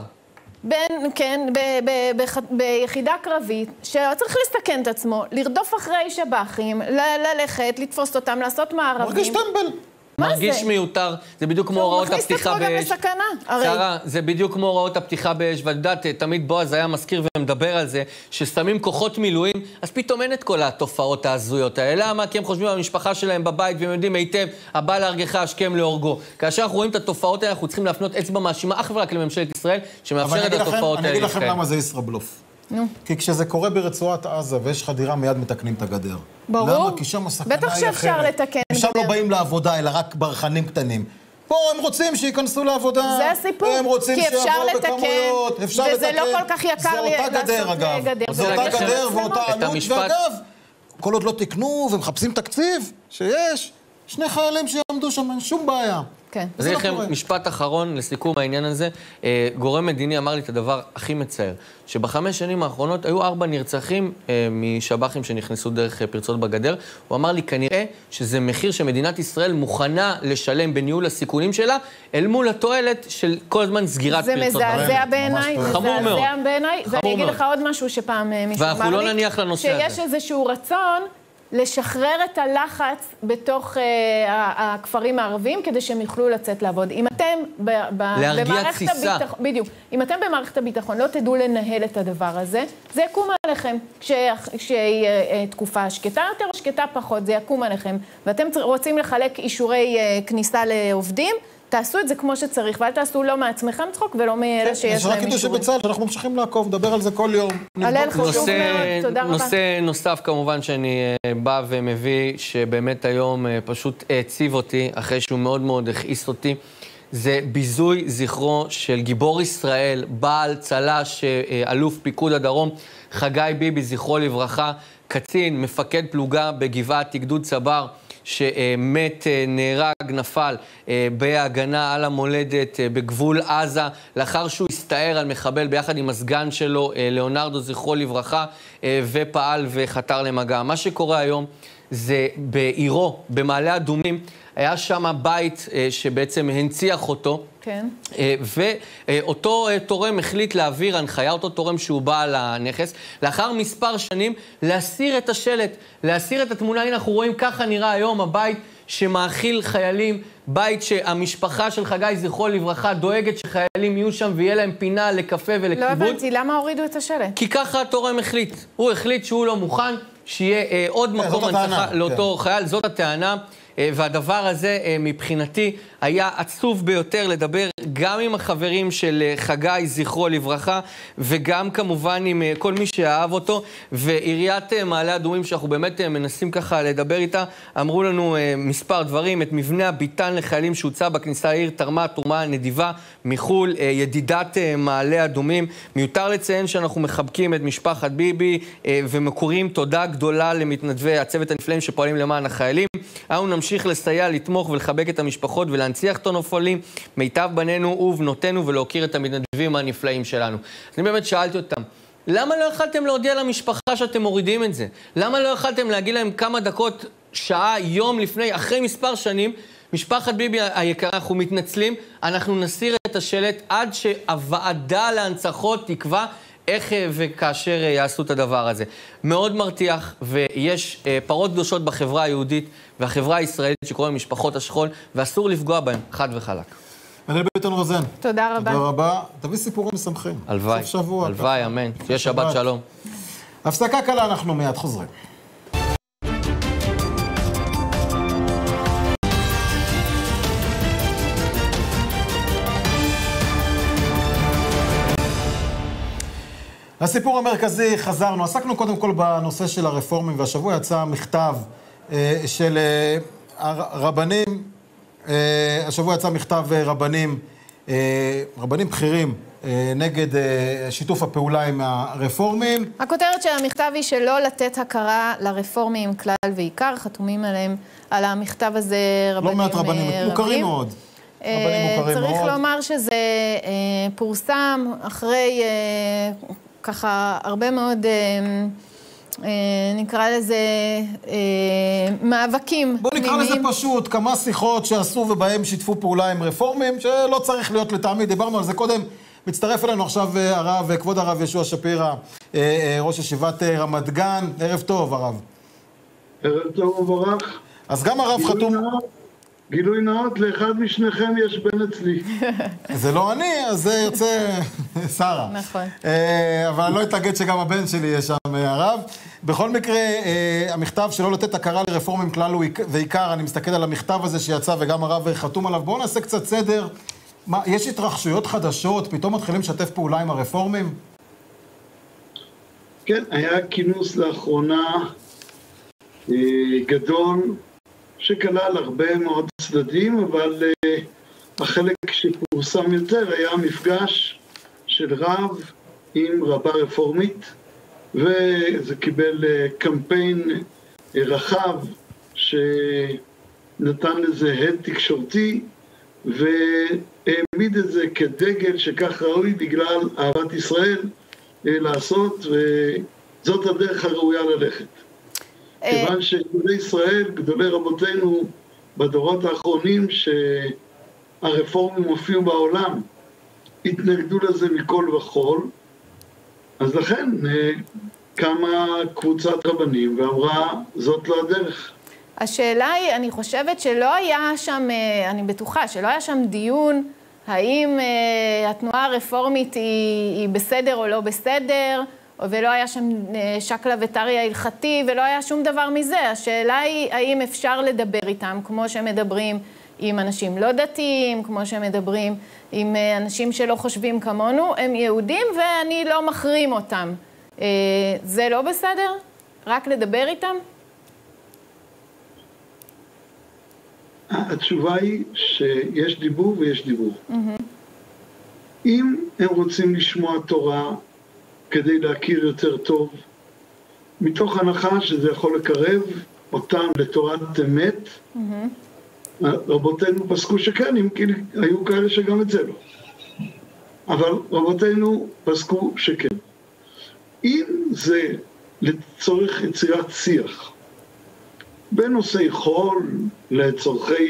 כן, ביחידה קרבית, שצריך לסכן את עצמו, לרדוף אחרי שב"חים, ללכת, לתפוס אותם, לעשות מערבים. מרגיש טמבל. מרגיש מיותר, זה בדיוק כמו הוראות הפתיחה באש. הוא מכניס את עצמו גם בסכנה. שרה, זה בדיוק כמו הוראות הפתיחה באש, ואת יודעת, תמיד בועז היה מזכיר ומדבר על זה, ששמים כוחות מילואים, אז פתאום אין את כל התופעות ההזויות האלה. למה? כי הם חושבים על המשפחה שלהם בבית, והם יודעים היטב, הבא להרגך, השכם להורגו. כאשר אנחנו רואים את התופעות האלה, אנחנו צריכים להפנות אצבע מאשימה אך ורק לממשלת ישראל, שמאפשרת את התופעות האלה. אני אגיד לכם למה זה ישראבלוף. כי כשזה קורה ברצועת עזה ויש חדירה, מיד מתקנים את הגדר. ברור. למה? כי שם הסכנה היא אחרת. בטח שאפשר לתקן. שם לא באים לעבודה, אלא רק ברחנים קטנים. פה הם רוצים שייכנסו לעבודה. זה הסיפור. הם רוצים שיעבור בכמויות. אפשר לתקן. וזה לא כל כך יקר לעשות גדר. זה אותה גדר ואותה עלות. ואגב, כל עוד לא תקנו ומחפשים תקציב שיש, 2 חיילים שיעמדו שם, אין שום בעיה. כן. אז יש לכם משפט אחרון לסיכום העניין הזה. גורם מדיני אמר לי את הדבר הכי מצער, שב5 שנים האחרונות היו 4 נרצחים משב"חים שנכנסו דרך פרצות בגדר. הוא אמר לי, כנראה שזה מחיר שמדינת ישראל מוכנה לשלם בניהול הסיכונים שלה, אל מול התועלת של כל הזמן סגירת פרצות בגדר. זה מזעזע בעיניי, חמור מאוד. ואני אגיד לך עוד משהו שפעם מישהו אמר לי, ואנחנו לא נניח לנושא הזה. שיש איזשהו רצון לשחרר את הלחץ בתוך הכפרים הערביים, כדי שהם יוכלו לצאת לעבוד. אם אתם במערכת הביטחון, בדיוק, אם אתם במערכת הביטחון לא תדעו לנהל את הדבר הזה, זה יקום עליכם. כשהיא תקופה שקטה יותר או שקטה פחות, זה יקום עליכם. ואתם רוצים לחלק אישורי כניסה לעובדים, תעשו את זה כמו שצריך, ואל תעשו לא מעצמכם צחוק ולא מאלה שיש להם אישורים. יש רק ידעו שבצה"ל, שאנחנו ממשיכים לעקוב, נדבר על זה כל יום. הלל חשוב מאוד, תודה רבה. נושא נוסף כמובן שאני בא ומביא, שבאמת היום פשוט הציב אותי, אחרי שהוא מאוד מאוד הכעיס אותי, זה ביזוי זכרו של גיבור ישראל, בעל צל"ש, אלוף פיקוד הדרום, חגי ביבי, זכרו לברכה, קצין, מפקד פלוגה בגבעת גדוד צבר, שמת, נהרג, נפל בהגנה על המולדת בגבול עזה, לאחר שהוא הסתער על מחבל ביחד עם הסגן שלו, ליאונרדו, זכרו לברכה, ופעל וחתר למגע. מה שקורה היום זה בעירו, במעלה אדומים, היה שם בית שבעצם הנציח אותו. כן. ואותו תורם החליט להעביר הנחיה, אותו תורם שהוא בעל הנכס, לאחר מספר שנים להסיר את השלט, להסיר את התמונה. הנה אנחנו רואים ככה נראה היום הבית שמאכיל חיילים, בית שהמשפחה של חגי זכרו לברכה דואגת שחיילים יהיו שם ויהיה להם פינה לקפה ולכיבוד. לא הבנתי, למה הורידו את השלט? כי ככה התורם החליט. הוא החליט שהוא לא מוכן שיהיה עוד מקום הנצחה לאותו חייל. זאת הטענה. והדבר הזה מבחינתי היה עצוב ביותר לדבר גם עם החברים של חגי זכרו לברכה וגם כמובן עם כל מי שאהב אותו. ועיריית מעלה אדומים שאנחנו באמת מנסים ככה לדבר איתה, אמרו לנו מספר דברים. את מבנה הביתן לחיילים שהוצא בכניסה לעיר תרמה תרומה נדיבה מחול ידידת מעלה אדומים. מיותר לציין שאנחנו מחבקים את משפחת ביבי ומקורים תודה גדולה למתנדבי הצוות הנפלאים שפועלים למען החיילים. אנו נמשיך לסייע, לתמוך ולחבק את המשפחות ולהנציח את הנופלים, מיטב בנינו ובנותינו, ולהוקיר את המתנדבים הנפלאים שלנו. אני באמת שאלתי אותם, למה לא יכלתם להודיע למשפחה שאתם מורידים את זה? למה לא יכלתם להגיד להם כמה דקות, שעה, יום לפני, אחרי מספר שנים, משפחת ביבי היקרה, אנחנו מתנצלים, אנחנו נסיר את השלט עד שהוועדה להנצחות תקבע איך וכאשר יעשו את הדבר הזה. מאוד מרתיח, ויש פרות קדושות בחברה היהודית והחברה הישראלית שקוראים משפחות השכול, ואסור לפגוע בהם, חד וחלק. מנהל ביטון רוזן. תודה רבה. תודה רבה. תביא סיפורים משמחים. הלוואי, הלוואי, אמן. שיהיה שבת שלום. הפסקה קלה, אנחנו מיד חוזרים. לסיפור המרכזי חזרנו, עסקנו קודם כל בנושא של הרפורמים, והשבוע יצא מכתב של רבנים, השבוע יצא מכתב רבנים בכירים נגד שיתוף הפעולה עם הרפורמים. הכותרת של המכתב היא שלא לתת הכרה לרפורמים כלל ועיקר, חתומים עליהם על המכתב הזה רבנים לא מעט רבנים, מוכרים מאוד. צריך לומר שזה פורסם אחרי ככה הרבה מאוד, נקרא לזה, מאבקים בוא נקרא לזה פשוט, כמה שיחות שעשו ובהם שיתפו פעולה עם רפורמים, שלא צריך להיות לטעמי, דיברנו על זה קודם. מצטרף אלינו עכשיו כבוד הרב ישוע שפירא, ראש ישיבת רמת גן. ערב טוב, הרב. ערב טוב וברך. אז גם הרב חתום... גילוי נאות, לאחד משניכם יש בן אצלי. זה לא אני, אז זה יוצא שרה. נכון. אבל אני לא אתאגד שגם הבן שלי יש שם, הרב. בכל מקרה, המכתב שלא לתת הכרה לרפורמים כלל ועיקר, אני מסתכל על המכתב הזה שיצא וגם הרב חתום עליו. בואו נעשה קצת סדר. יש התרחשויות חדשות? פתאום מתחילים לשתף פעולה עם הרפורמים? כן, היה כינוס לאחרונה גדול, שכלל הרבה מאוד צדדים, אבל החלק שפורסם יותר היה מפגש של רב עם רבה רפורמית, וזה קיבל קמפיין רחב שנתן לזה הד תקשורתי, והעמיד את זה כדגל שכך ראוי בגלל אהבת ישראל לעשות, וזאת הדרך הראויה ללכת. כיוון שגדולי ישראל, גדולי רבותינו בדורות האחרונים שהרפורמים הופיעו בעולם, התנגדו לזה מכל וכל, אז לכן קמה קבוצת רבנים ואמרה, זאת לא הדרך. השאלה היא, אני חושבת שלא היה שם, אני בטוחה שלא היה שם דיון, האם התנועה הרפורמית היא בסדר או לא בסדר, ולא היה שם שקלה וטריה הלכתי, ולא היה שום דבר מזה. השאלה היא, האם אפשר לדבר איתם, כמו שמדברים עם אנשים לא דתיים, כמו שמדברים עם אנשים שלא חושבים כמונו, הם יהודים ואני לא מחרים אותם. זה לא בסדר? רק לדבר איתם? התשובה היא שיש דיבור ויש דיבור. אם הם רוצים לשמוע תורה, כדי להכיר יותר טוב, מתוך הנחה שזה יכול לקרב אותם לתורת אמת, רבותינו פסקו שכן, אם כי היו כאלה שגם את זה לא. אבל רבותינו פסקו שכן. אם זה לצורך יצירת שיח, בנושאי חול, לצורכי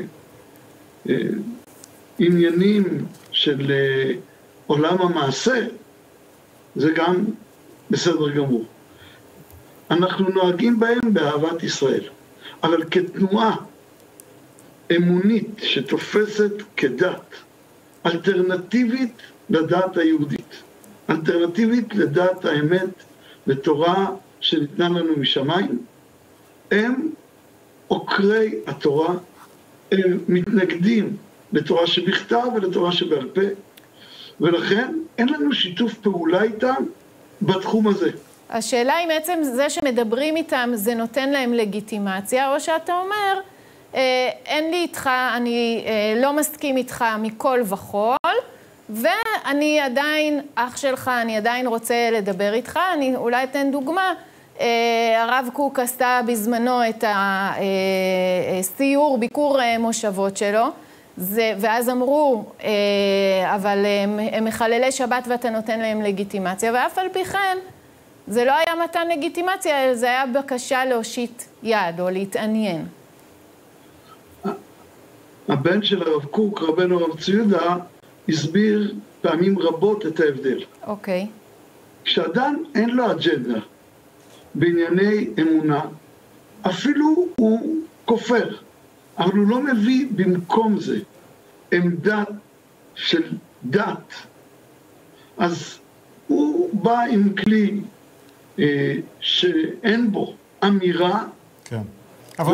עניינים של עולם המעשה, זה גם בסדר גמור. אנחנו נוהגים בהם באהבת ישראל, אבל כתנועה אמונית שתופסת כדת, אלטרנטיבית לדת היהודית, אלטרנטיבית לדת האמת ותורה שניתנה לנו משמיים, הם עוקרי התורה, הם מתנגדים לתורה שבכתב ולתורה שבעל פה, ולכן אין לנו שיתוף פעולה איתם בתחום הזה. השאלה אם עצם זה שמדברים איתם זה נותן להם לגיטימציה, או שאתה אומר, אין לי איתך, אני לא מסכים איתך מכל וכול, ואני עדיין אח שלך, אני עדיין רוצה לדבר איתך. אני אולי אתן דוגמה. הרב קוק עשתה בזמנו את הסיור, ביקור מושבות שלו, ואז אמרו, אבל הם מחללי שבת ואתה נותן להם לגיטימציה, ואף על פי כן, זה לא היה מתן לגיטימציה, זה היה בקשה להושיט יד או להתעניין. הבן של הרב קוק, רבנו הרב צבי יהודה, הסביר פעמים רבות את ההבדל. אוקיי. כשאדם אין לו אג'נדה בענייני אמונה, אפילו הוא כופר, אבל הוא לא מביא במקום זה עמדה של דת, אז הוא בא עם כלי שאין בו אמירה. כן. אבל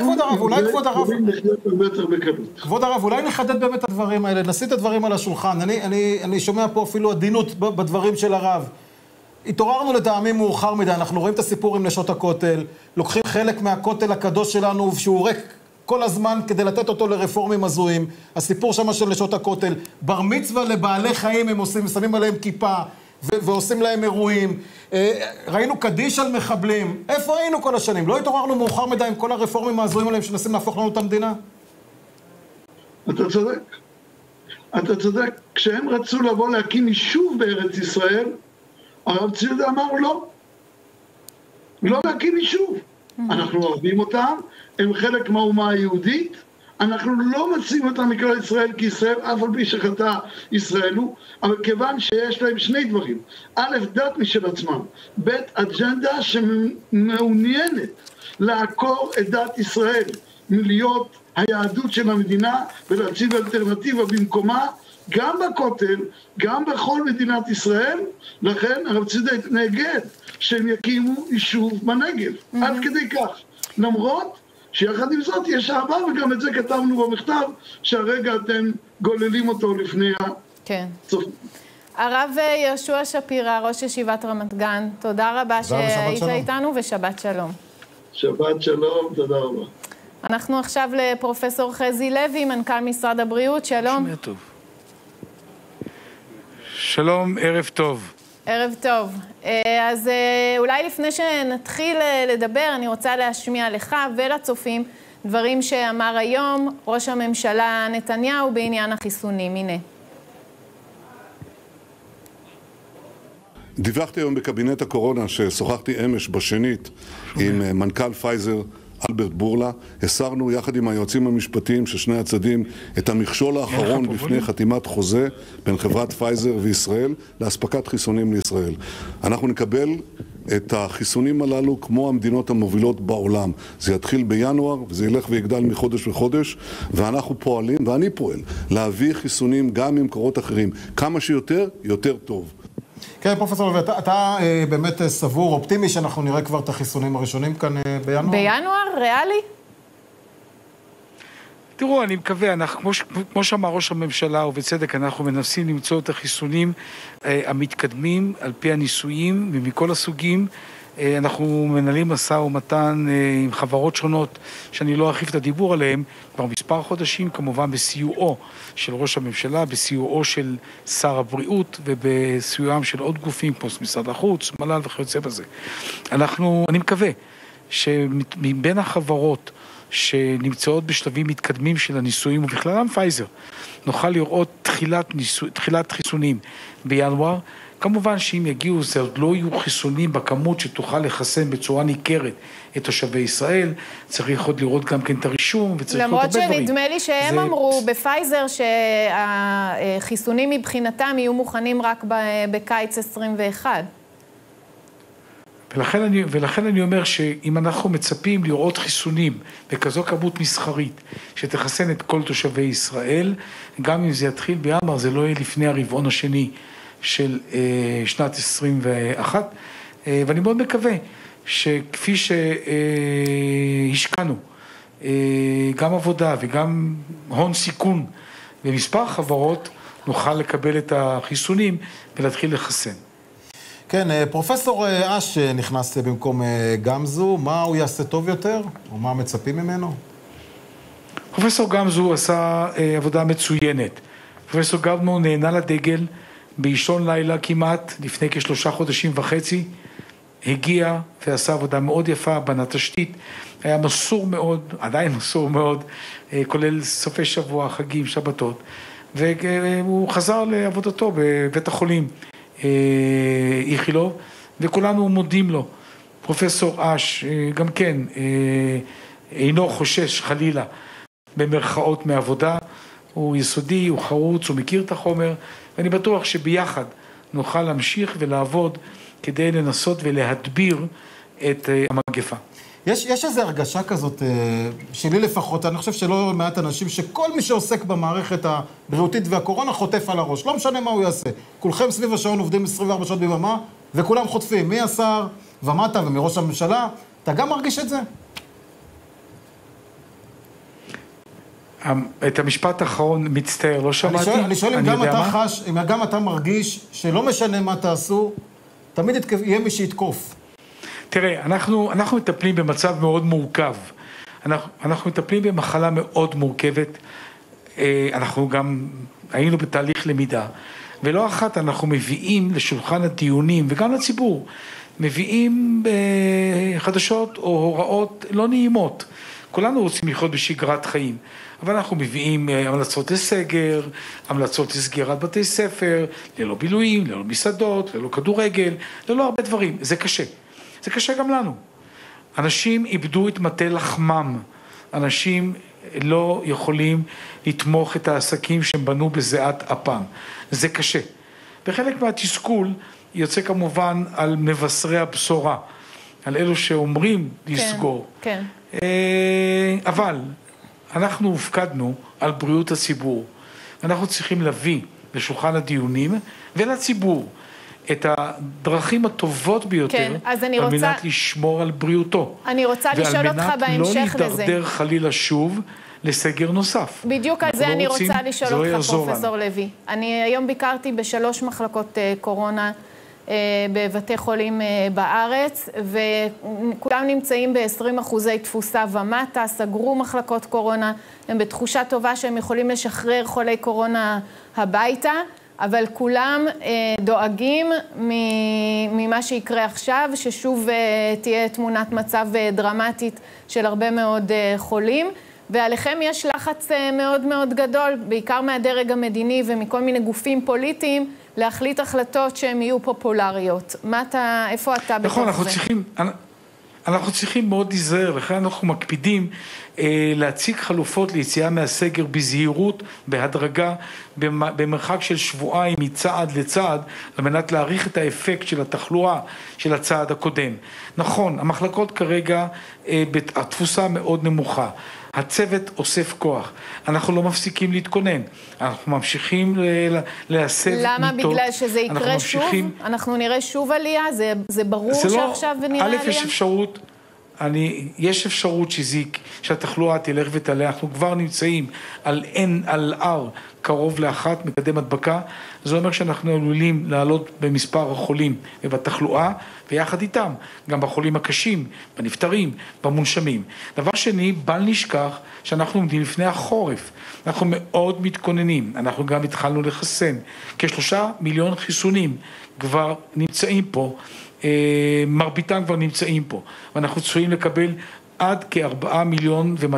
כבוד הרב, אולי נחדד באמת את הדברים האלה, נשים את הדברים על השולחן. אני שומע פה אפילו עדינות בדברים של הרב. התעוררנו לטעמים מאוחר מדי, אנחנו רואים את הסיפור עם נשות הכותל, לוקחים חלק מהכותל הקדוש שלנו, שהוא ריק כל הזמן כדי לתת אותו לרפורמים הזויים. הסיפור שם של נשות הכותל, בר מצווה לבעלי חיים הם עושים, שמים עליהם כיפה, ועושים להם אירועים. ראינו קדיש על מחבלים. איפה היינו כל השנים? לא התעוררנו מאוחר מדי עם כל הרפורמים הזויים עליהם שנסים להפוך לנו את המדינה? אתה צודק. אתה צודק. כשהם רצו לבוא להקים יישוב בארץ ישראל, הרב צבי יהודה אמר לא. לא להקים יישוב. אנחנו אוהבים אותם, הם חלק מהאומה היהודית, אנחנו לא מציעים אותם מכלל ישראל, כי ישראל אף על פי שחטא ישראל הוא, אבל כיוון שיש להם שני דברים. א', דת משל עצמם, ב', אג'נדה שמעוניינת לעקור את דת ישראל מלהיות היהדות של המדינה ולהציב אלטרנטיבה במקומה, גם בכותל, גם בכל מדינת ישראל. לכן הרב צבי יהודה התנגד שהם יקימו יישוב בנגב, עד כדי כך. למרות שיחד עם זאת יש אהבה, וגם את זה כתבנו במכתב, שהרגע אתם גוללים אותו לפני הצופים. הרב יהושע שפירא, ראש ישיבת רמת גן, תודה רבה שהיית איתנו, ושבת שלום. שבת שלום, תודה רבה. אנחנו עכשיו לפרופסור חזי לוי, מנכ"ל משרד הבריאות, שלום. שומע טוב. שלום, ערב טוב. ערב טוב. אז אולי לפני שנתחיל לדבר, אני רוצה להשמיע לך ולצופים דברים שאמר היום ראש הממשלה נתניהו בעניין החיסונים. הנה. דיווחתי היום בקבינט הקורונה ששוחחתי אמש בשנית עם מנכ"ל פייזר אלברט בורלה. הסרנו יחד עם היועצים המשפטיים של שני הצדדים את המכשול האחרון בפני חתימת חוזה בין חברת פייזר וישראל לאספקת חיסונים לישראל. אנחנו נקבל את החיסונים הללו כמו המדינות המובילות בעולם. זה יתחיל בינואר וזה ילך ויגדל מחודש לחודש, ואנחנו פועלים, ואני פועל, להביא חיסונים גם ממקורות אחרים. כמה שיותר, יותר טוב. כן, פרופסור לוי, אתה באמת סבור, אופטימי, שאנחנו נראה כבר את החיסונים הראשונים כאן בינואר? בינואר? ריאלי? תראו, אני מקווה, כמו שאמר ראש הממשלה, ובצדק, אנחנו מנסים למצוא את החיסונים המתקדמים על פי הניסויים ומכל הסוגים. אנחנו מנהלים משא ומתן עם חברות שונות שאני לא ארחיב את הדיבור עליהם כבר מספר חודשים, כמובן בסיועו של ראש הממשלה, בסיועו של שר הבריאות ובסיועם של עוד גופים כמו משרד החוץ, מל"ל וכיוצא בזה. אני מקווה שמבין החברות שנמצאות בשלבים מתקדמים של הניסויים ובכללם פייזר, נוכל לראות תחילת חיסונים בינואר. כמובן שאם יגיעו, זה עוד לא יהיו חיסונים בכמות שתוכל לחסן בצורה ניכרת את תושבי ישראל, צריך עוד לראות גם כן את הרישום, וצריך עוד הרבה דברים. למרות שנדמה לי שהם אמרו בפייזר שהחיסונים מבחינתם יהיו מוכנים רק בקיץ 21. ולכן אני אומר שאם אנחנו מצפים לראות חיסונים בכזו כמות מסחרית שתחסן את כל תושבי ישראל, גם אם זה יתחיל בינואר, זה לא יהיה לפני הרבעון השני של שנת 21, ואני מאוד מקווה שכפי שהשקענו גם עבודה וגם הון סיכון במספר חברות, נוכל לקבל את החיסונים ולהתחיל לחסן. כן, פרופסור אש נכנס במקום גמזו, מה הוא יעשה טוב יותר? או מה מצפים ממנו? פרופסור גמזו עשה עבודה מצוינת. פרופסור גמזו נהנה לדגל באישון לילה כמעט, לפני כ3.5 חודשים, הגיע ועשה עבודה מאוד יפה, בנה תשתית, היה מסור מאוד, עדיין מסור מאוד, כולל סופי שבוע, חגים, שבתות, והוא חזר לעבודתו בבית החולים איכילוב, וכולנו מודים לו. פרופסור אש גם כן אינו חושש חלילה במרכאות מעבודה, הוא יסודי, הוא חרוץ, הוא מכיר את החומר, ואני בטוח שביחד נוכל להמשיך ולעבוד כדי לנסות ולהדביר את המגפה. יש איזו הרגשה כזאת, שלי לפחות, אני חושב שלא מעט אנשים, שכל מי שעוסק במערכת הבריאותית והקורונה חוטף על הראש, לא משנה מה הוא יעשה. כולכם סביב השעון עובדים 24 שעות ביממה, וכולם חוטפים, מי השר ומטה ומראש הממשלה. אתה גם מרגיש את זה? את המשפט האחרון מצטער, לא שמעתי. אני שואל אם גם אתה חש, אם גם אתה מרגיש שלא משנה מה תעשו, תמיד יהיה מי שיתקוף. תראה, אנחנו מטפלים במצב מאוד מורכב. אנחנו מטפלים במחלה מאוד מורכבת. אנחנו גם היינו בתהליך למידה. ולא אחת אנחנו מביאים לשולחן הדיונים, וגם לציבור, מביאים חדשות או הוראות לא נעימות. כולנו רוצים לחיות בשגרת חיים. אבל אנחנו מביאים המלצות לסגר, המלצות לסגירת בתי ספר, ללא בילויים, ללא מסעדות, ללא כדורגל, ללא הרבה דברים. זה קשה. זה קשה גם לנו. אנשים איבדו את מטה לחמם. אנשים לא יכולים לתמוך את העסקים שהם בנו בזיעת אפם. זה קשה. וחלק מהתסכול יוצא כמובן על מבשרי הבשורה, על אלו שאומרים לסגור. כן. אבל אנחנו הופקדנו על בריאות הציבור. אנחנו צריכים להביא לשולחן הדיונים ולציבור את הדרכים הטובות ביותר, כן, על מנת לשמור על בריאותו. אני רוצה לשאול אותך בהמשך לזה. לא להידרדר חלילה שוב לסגר נוסף. בדיוק על זה אני רוצה לשאול אותך, פרופסור לוי. אני היום ביקרתי ב3 מחלקות קורונה בבתי חולים בארץ, וכולם נמצאים ב20% תפוסה ומטה, סגרו מחלקות קורונה, הם בתחושה טובה שהם יכולים לשחרר חולי קורונה הביתה, אבל כולם דואגים ממה שיקרה עכשיו, ששוב תהיה תמונת מצב דרמטית של הרבה מאוד חולים, ועליכם יש לחץ מאוד מאוד גדול, בעיקר מהדרג המדיני ומכל מיני גופים פוליטיים, להחליט החלטות שהן יהיו פופולריות. איפה אתה בתוך נכון, זה? אנחנו צריכים מאוד להיזהר, לכן אנחנו מקפידים להציג חלופות ליציאה מהסגר בזהירות, בהדרגה, במרחק של שבועיים מצעד לצעד, על מנת להעריך את האפקט של התחלואה של הצעד הקודם. נכון, המחלקות כרגע התפוסה מאוד נמוכה. הצוות אוסף כוח. אנחנו לא מפסיקים להתכונן. אנחנו ממשיכים להסב מיטות. למה? בגלל שזה יקרה שוב? אנחנו נראה שוב עלייה? זה ברור שעכשיו נראה עלייה? יש אפשרות שהתחלואה תלך ותעלה. אנחנו כבר נמצאים על R קרוב לאחת מקדם הדבקה. זה אומר שאנחנו עלולים לעלות במספר החולים ובתחלואה, ויחד איתם גם בחולים הקשים, בנפטרים, במונשמים. דבר שני, בל נשכח שאנחנו עומדים לפני החורף. אנחנו מאוד מתכוננים. אנחנו גם התחלנו לחסן. כ3 מיליון חיסונים כבר נמצאים פה. מרביתם כבר נמצאים פה. ואנחנו צפויים לקבל עד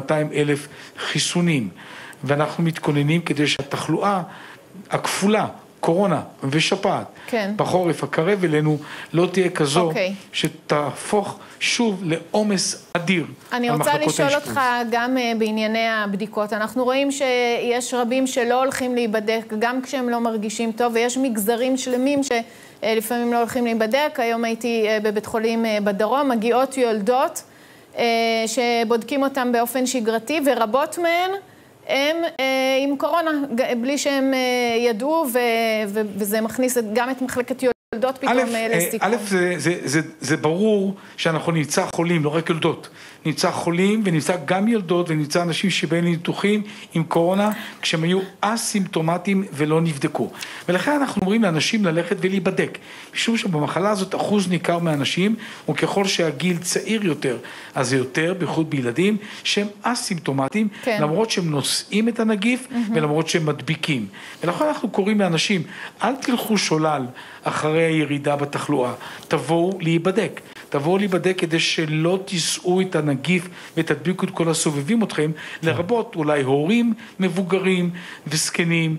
כ4,200,000 חיסונים. ואנחנו מתכוננים כדי שהתחלואה הכפולה קורונה ושפעת בחורף הקרב אלינו לא תהיה כזו שתהפוך שוב לעומס אדיר. אני רוצה לשאול אותך גם בענייני הבדיקות. אנחנו רואים שיש רבים שלא הולכים להיבדק גם כשהם לא מרגישים טוב, ויש מגזרים שלמים שלפעמים לא הולכים להיבדק. היום הייתי בבית חולים בדרום, מגיעות יולדות שבודקים אותם באופן שגרתי, ורבות מהן הם עם קורונה, בלי שהם ידעו, וזה מכניס גם את מחלקת יולדות פתאום לסיכון. א', זה ברור שאנחנו נמצא חולים, לא רק יולדות. נמצא חולים ונמצא גם יולדות ונמצא אנשים שבאים לניתוחים עם קורונה כשהם היו אסימפטומטיים ולא נבדקו. ולכן אנחנו אומרים לאנשים ללכת ולהיבדק. משום שבמחלה הזאת אחוז ניכר מהאנשים, וככל שהגיל צעיר יותר, אז זה יותר, בייחוד בילדים, שהם אסימפטומטיים, למרות שהם נושאים את הנגיף ולמרות שהם מדביקים. ולכן אנחנו קוראים לאנשים, אל תלכו שולל אחרי הירידה בתחלואה, תבואו להיבדק. תבואו להיבדק כדי שלא תישאו את הנגיף ותדביקו את כל הסובבים אתכם, לרבות אולי הורים מבוגרים וזקנים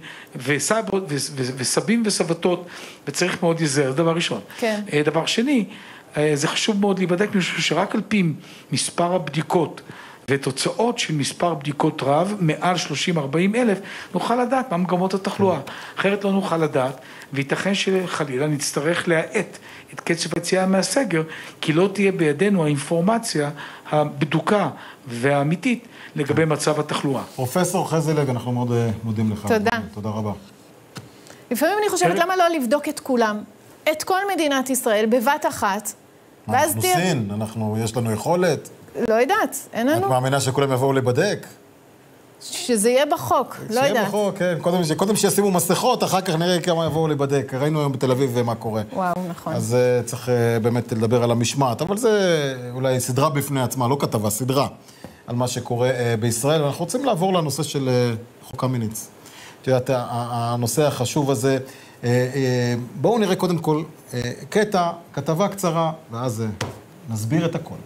וסבים וסבתות, וצריך מאוד להיזהר, זה דבר ראשון. דבר שני, זה חשוב מאוד להיבדק, משום שרק על פי מספר הבדיקות ותוצאות של מספר בדיקות רב, מעל 30-40 אלף, נוכל לדעת מה מגמות התחלואה. אחרת לא נוכל לדעת, וייתכן שחלילה נצטרך להאט את קצב היציאה מהסגר, כי לא תהיה בידינו האינפורמציה הבדוקה והאמיתית לגבי מצב התחלואה. פרופסור חזי-לוי, אנחנו מאוד מודים לך. תודה. תודה רבה. לפעמים אני חושבת למה לא לבדוק את כולם, את כל מדינת ישראל בבת אחת, ואז אנחנו סין, יש לנו יכולת. לא יודעת, אין לנו. את מאמינה שכולם יבואו לבדק? שזה יהיה בחוק, לא יודעת. שיהיה בחוק, כן. קודם שישימו מסכות, אחר כך נראה כמה יבואו לבדק. ראינו היום בתל אביב ומה קורה. וואו, נכון. אז צריך באמת לדבר על המשמעת, אבל זה אולי סדרה בפני עצמה, לא כתבה, סדרה, על מה שקורה בישראל. אנחנו רוצים לעבור לנושא של חוק קמיניץ. את יודעת, הנושא החשוב הזה, בואו נראה קודם כל קטע, כתבה קצרה, ואז נסביר את הכל.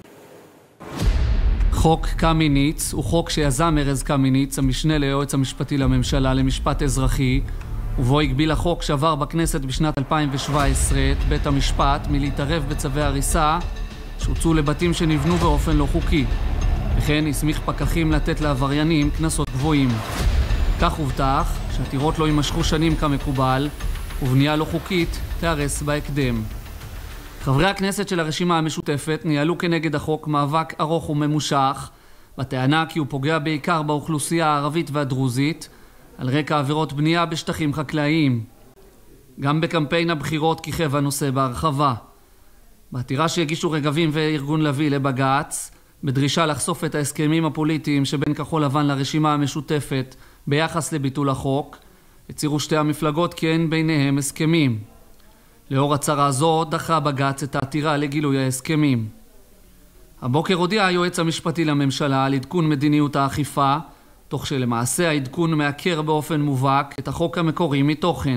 חוק קמיניץ הוא חוק שיזם ארז קמיניץ, המשנה ליועץ המשפטי לממשלה למשפט אזרחי, ובו הגביל החוק שעבר בכנסת בשנת 2017 את בית המשפט מלהתערב בצווי הריסה שהוצאו לבתים שנבנו באופן לא חוקי. וכן הסמיך פקחים לתת לעבריינים קנסות גבוהים. כך הובטח שהטירות לא יימשכו שנים כמקובל, ובנייה לא חוקית תיהרס בהקדם. חברי הכנסת של הרשימה המשותפת ניהלו כנגד החוק מאבק ארוך וממושך, בטענה כי הוא פוגע בעיקר באוכלוסייה הערבית והדרוזית, על רקע עבירות בנייה בשטחים חקלאיים. גם בקמפיין הבחירות כיכב הנושא בהרחבה. בעתירה שהגישו רגבים וארגון לוי לבג"ץ, בדרישה לחשוף את ההסכמים הפוליטיים שבין כחול לבן לרשימה המשותפת ביחס לביטול החוק, הצהירו שתי המפלגות כי אין ביניהם הסכמים. לאור הצהרה זו דחה בג"ץ את העתירה לגילוי ההסכמים. הבוקר הודיע היועץ המשפטי לממשלה על עדכון מדיניות האכיפה, תוך שלמעשה העדכון מעקר באופן מובהק את החוק המקורי מתוכן.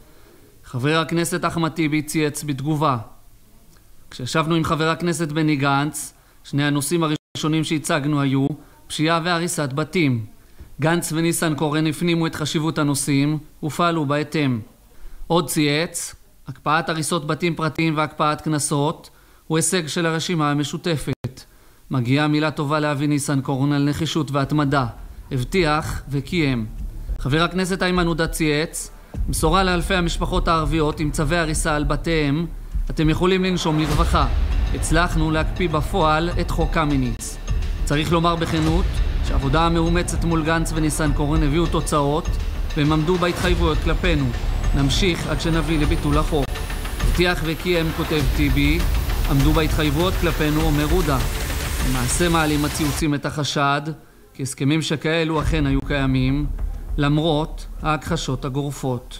חבר הכנסת אחמד טיבי צייץ בתגובה. כשישבנו עם חבר הכנסת בני גנץ, שני הנושאים הראשונים שהצגנו היו פשיעה והריסת בתים. גנץ וניסנקורן הפנימו את חשיבות הנושאים ופעלו בהתאם. עוד צייץ, הקפאת הריסות בתים פרטיים והקפאת קנסות הוא הישג של הרשימה המשותפת. מגיעה מילה טובה לאבי ניסנקורן על נחישות והתמדה. הבטיח וקיים. חבר הכנסת איימן עודה צייץ, בשורה לאלפי המשפחות הערביות עם צווי הריסה על בתיהם, אתם יכולים לנשום לרווחה. הצלחנו להקפיא בפועל את חוק קמיניץ. צריך לומר בכנות שהעבודה המאומצת מול גנץ וניסנקורן הביאו תוצאות והם עמדו בהתחייבויות כלפינו. נמשיך עד שנביא לביטול החוק. הבטיח וקיים, כותב טיבי, עמדו בהתחייבויות כלפינו, אומר עודה. למעשה מעלים הציוצים את החשד כי הסכמים שכאלו אכן היו קיימים, למרות ההכחשות הגורפות.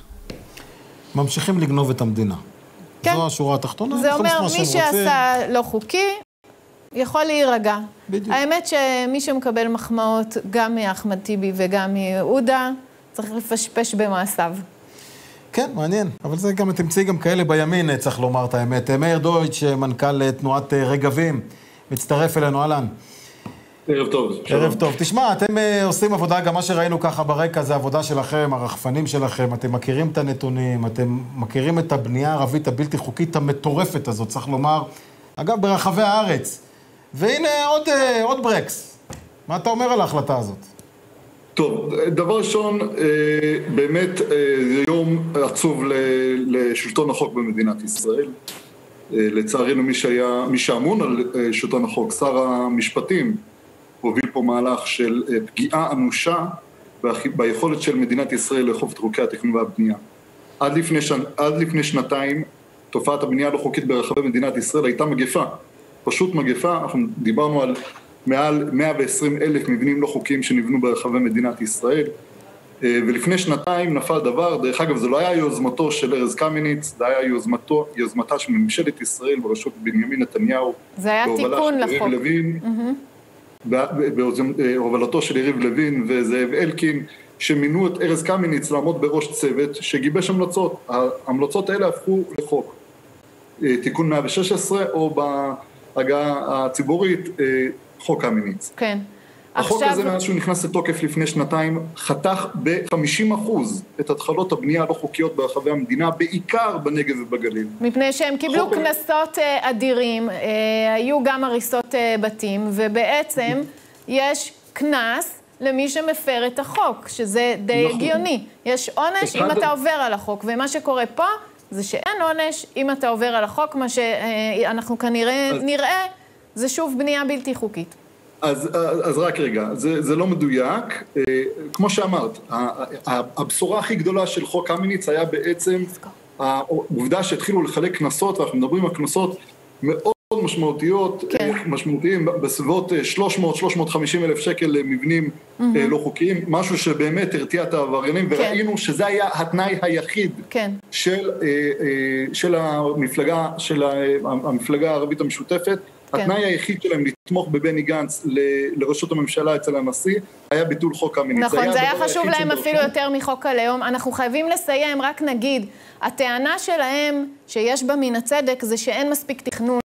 ממשיכים לגנוב את המדינה. כן. זו השורה התחתונה. זה אומר, מי שעשה לא חוקי, יכול להירגע. בדיוק. האמת שמי שמקבל מחמאות גם מאחמד טיבי וגם מעודה, צריך לפשפש במעשיו. כן, מעניין. אבל זה גם, תמצאי גם כאלה בימין, צריך לומר את האמת. מאיר דויטש, מנכ"ל תנועת רגבים, מצטרף אלינו, אהלן. ערב טוב. ערב טוב. תשמע, אתם עושים עבודה, גם מה שראינו ככה ברקע, זה עבודה שלכם, הרחפנים שלכם, אתם מכירים את הנתונים, אתם מכירים את הבנייה הערבית הבלתי חוקית המטורפת הזאת, צריך לומר, אגב, ברחבי הארץ. והנה עוד ברקס. מה אתה אומר על ההחלטה הזאת? טוב, דבר ראשון, באמת זה יום עצוב לשלטון החוק במדינת ישראל. לצערנו מי שאמון על שלטון החוק, שר המשפטים, הוביל פה מהלך של פגיעה אנושה ביכולת של מדינת ישראל לאכוף את חוקי התכנון והבנייה. עד לפני שנתיים, תופעת הבנייה הלא חוקית ברחבי מדינת ישראל הייתה מגפה, פשוט מגפה. אנחנו דיברנו על מעל 120,000 מבנים לא חוקיים שנבנו ברחבי מדינת ישראל, ולפני שנתיים נפל דבר. דרך אגב, זה לא היה יוזמתו של ארז קמיניץ, זה היה יוזמתה של ממשלת ישראל בראשות בנימין נתניהו. זה היה תיקון לחוק. בהובלתו של יריב לוין וזאב אלקין, שמינו את ארז קמיניץ לעמוד בראש צוות שגיבש המלצות. ההמלצות האלה הפכו לחוק. תיקון 116, או בהגה הציבורית, חוק קמיניץ. כן. החוק הזה, מאז שהוא נכנס לתוקף לפני שנתיים, חתך ב-50% את התחלות הבנייה הלא חוקיות ברחבי המדינה, בעיקר בנגב ובגליל. מפני שהם קיבלו קנסות אדירים, היו גם הריסות בתים, ובעצם יש קנס למי שמפר את החוק, שזה די הגיוני. יש עונש אם אתה עובר על החוק, ומה שקורה פה זה שאין עונש אם אתה עובר על החוק, מה שאנחנו כנראה נראה, זה שוב בנייה בלתי חוקית. אז רק רגע, זה לא מדויק. כמו שאמרת, הבשורה הכי גדולה של חוק קמיניץ היה בעצם העובדה שהתחילו לחלק קנסות, ואנחנו מדברים על קנסות מאוד משמעותיים, בסביבות 300-350 אלף שקל למבנים לא חוקיים, משהו שבאמת הרתיע את העבריינים, וראינו שזה היה התנאי היחיד של המפלגה הערבית המשותפת. התנאי היחיד שלהם לתמוך בבני גנץ לראשות הממשלה אצל הנשיא היה ביטול חוק קמיניץ. נכון, זה היה חשוב להם אפילו יותר מחוק הלאום. אנחנו חייבים לסיים, רק נגיד, הטענה שלהם שיש בה מן הצדק זה שאין מספיק תכנון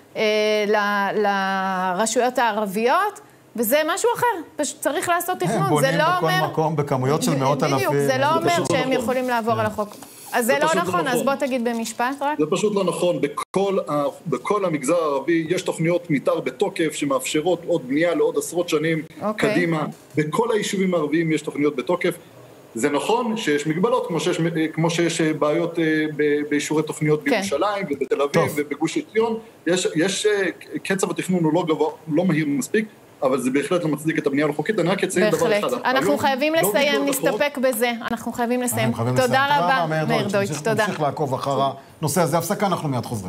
לרשויות הערביות, וזה משהו אחר, פשוט צריך לעשות תכנון. זה לא אומר... בונים בכל מקום בכמויות של מאות אלפים. בדיוק, זה לא אומר שהם יכולים לעבור על החוק. אז זה לא נכון, אז בוא תגיד במשפט רק. זה פשוט לא נכון. בכל המגזר הערבי יש תוכניות מתאר בתוקף שמאפשרות עוד בנייה לעוד עשרות שנים קדימה. בכל היישובים הערביים יש תוכניות בתוקף. זה נכון שיש מגבלות, כמו שיש בעיות באישורי תוכניות בירושלים ובתל אביב ובגוש עציון. יש קצב התכנון הוא לא גבוה, לא מהיר מספיק, אבל זה בהחלט לא מצדיק את הבנייה הלא חוקית. אני רק אציין דבר אחד. אנחנו חייבים לסיים, נסתפק בזה. אנחנו חייבים לסיים. תודה רבה, מאיר דויטש. תודה. נמשיך לעקוב אחר הנושא הזה. הפסקה, אנחנו מיד חוזרים.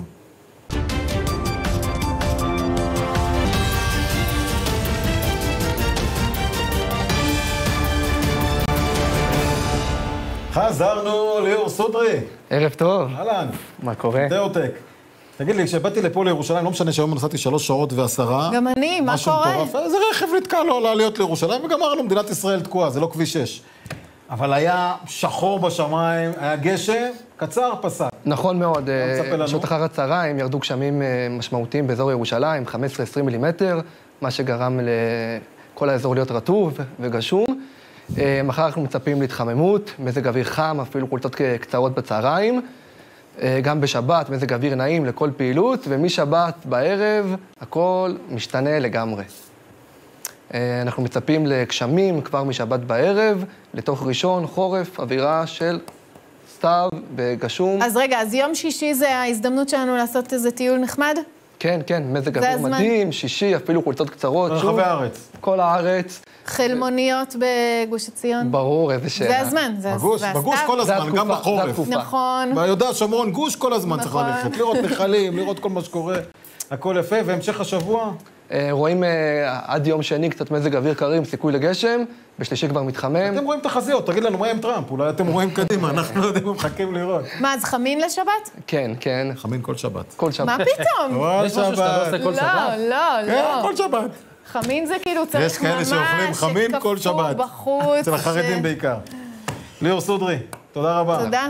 חזרנו, ליאור סודרי. ערב טוב. אהלן. מה קורה? תאוטק. תגיד לי, כשבאתי לפה לירושלים, לא משנה שהיום נסעתי 3 שעות ו10. גם אני, מה קורה? זה רכב נתקע לו לעליות לירושלים, וגמרנו, מדינת ישראל תקועה, זה לא כביש 6. אבל היה שחור בשמיים, היה גשם, קצר, פסק. נכון מאוד. בשעות אחר הצהריים ירדו גשמים משמעותיים באזור ירושלים, 15-20 מילימטר, מה שגרם לכל האזור להיות רטוב וגשום. מחר אנחנו מצפים להתחממות, מזג אוויר חם, אפילו חולצות קצרות בצהריים. גם בשבת, מזג אוויר נעים לכל פעילות, ומשבת בערב הכל משתנה לגמרי. אנחנו מצפים לגשמים כבר משבת בערב, לתוך ראשון, חורף, אווירה של סתיו וגשום. אז רגע, אז יום שישי זה ההזדמנות שלנו לעשות איזה טיול נחמד? כן, כן, מזג אוויר מדהים, שישי, אפילו חולצות קצרות. ברחבי הארץ. כל הארץ. חלמוניות בגוש עציון. ברור, איזה שאלה. זה הזמן, זה בגוש כל הזמן, גם בחורף. נכון. ביהודה שומרון, גוש כל הזמן צריך ללכת. לראות נחלים, לראות כל מה שקורה. הכל יפה, והמשך השבוע? רואים עד יום שני קצת מזג אוויר קרים, סיכוי לגשם, בשלישי כבר מתחמם. אתם רואים תחזיות, תגיד לנו מה עם טראמפ, אולי אתם רואים קדימה, אנחנו לא יודעים, מחכים לראות. מה, אז חמין לשבת? כן, כן. חמין כל שבת. כל שבת. מה פתאום? כל שבת. לא. כן, כל שבת. חמין זה כאילו צריך ממש כפור בחוץ. אצל החרדים בעיקר. ליאור סודרי, תודה רבה. תודה.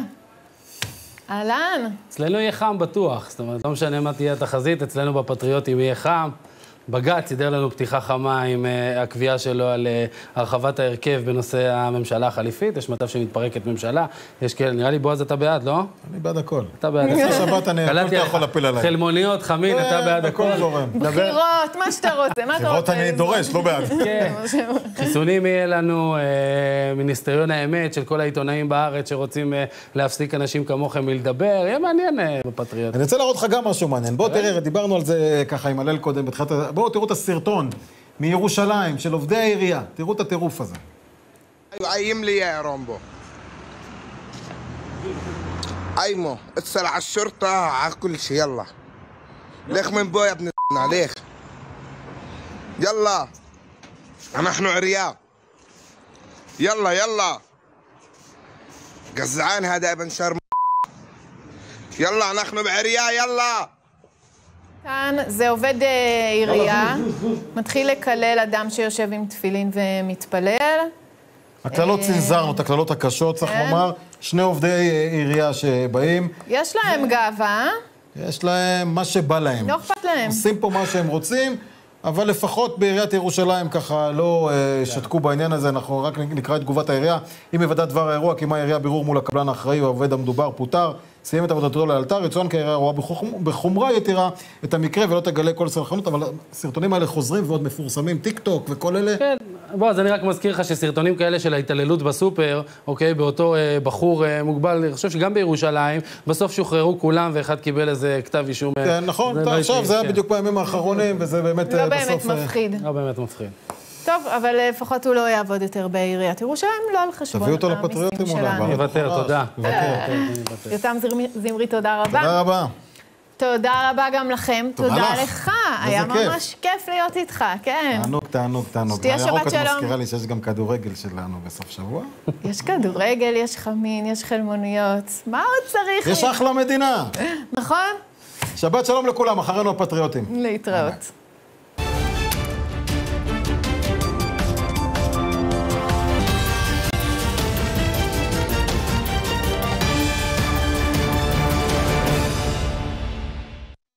אהלן. אצלנו יהיה חם בטוח, זאת אומרת, לא משנה מה תהיה התחזית, אצלנו בפטריוטים יהיה חם, בג"ץ סידר לנו פתיחה חמה עם הקביעה שלו על הרחבת ההרכב בנושא הממשלה החליפית. יש מצב שמתפרקת ממשלה. יש כאלה, נראה לי בועז אתה בעד, לא? אני בעד הכל. אתה בעד הכל. לפני שבת אני הכל אתה יכול להפיל עליי. חלמוניות, חמין, אתה בעד הכל. בחירות, מה שאתה רוצה, מה אתה רוצה? בחירות אני דורש, לא בעד. חיסונים יהיה לנו, מיניסטריון האמת של כל העיתונאים בארץ שרוצים להפסיק אנשים כמוכם מלדבר. יהיה מעניין בפטריוט. אני רוצה להראות לך גם משהו מעניין. בוא תראה, דיברנו על זה ככה עם הלל קודם. בואו תראו את הסרטון מירושלים של עובדי העירייה. תראו את הטירוף הזה. قيم لي يا رومبو قيمه اتصل على الشرطة على كل شيء يلا ليخ من بو يا ابن عليك يلا نحن عريان يلا يلا جزعان هذا ابن شرم يلا نحن بعريان يلا כאן זה עובד עירייה, מתחיל לקלל אדם שיושב עם תפילין ומתפלל. הכללות צנזרנו, את הכללות הקשות, צריך לומר, שני עובדי עירייה שבאים. יש להם גאווה. יש להם מה שבא להם. לא אכפת להם. עושים פה מה שהם רוצים, אבל לפחות בעיריית ירושלים ככה לא שתקו בעניין הזה, אנחנו רק נקרא את תגובת העירייה. עם היוודע דבר האירוע, קיימה העירייה בירור מול הקבלן האחראי, העובד המדובר פוטר, סיים את עבודתו לאלתר, יצוין כי העירייה רואה בחומרה יתרה את המקרה ולא תגלה כל סרחנות, אבל הסרטונים האלה חוזרים ועוד מפורסמים, טיק טוק וכל אלה. כן, בוא, אז אני רק מזכיר לך שסרטונים כאלה של ההתעללות בסופר, אוקיי, באותו בחור מוגבל, אני חושב שגם בירושלים, בסוף שוחררו כולם ואחד קיבל איזה כתב אישום. כן, נכון, עכשיו זה היה בדיוק בימים האחרונים, וזה באמת בסוף... לא באמת מפחיד. לא באמת מפחיד. טוב, אבל לפחות הוא לא יעבוד יותר בעיריית ירושלים, לא על חשבון תביאו אותו לפטריוטים אולי. נוותר, תודה. יותם זמרי, תודה רבה. תודה רבה. תודה רבה גם לכם. תודה לך. היה ממש כיף להיות איתך, כן. תענוג. שתהיה שבת שלום. את מזכירה לי שיש גם כדורגל שלנו בסוף שבוע. יש כדורגל, יש חמין, יש חלמוניות. מה עוד צריך? יש אחלה מדינה. נכון? שבת שלום לכולם, אחרינו הפטריוטים. להתראות.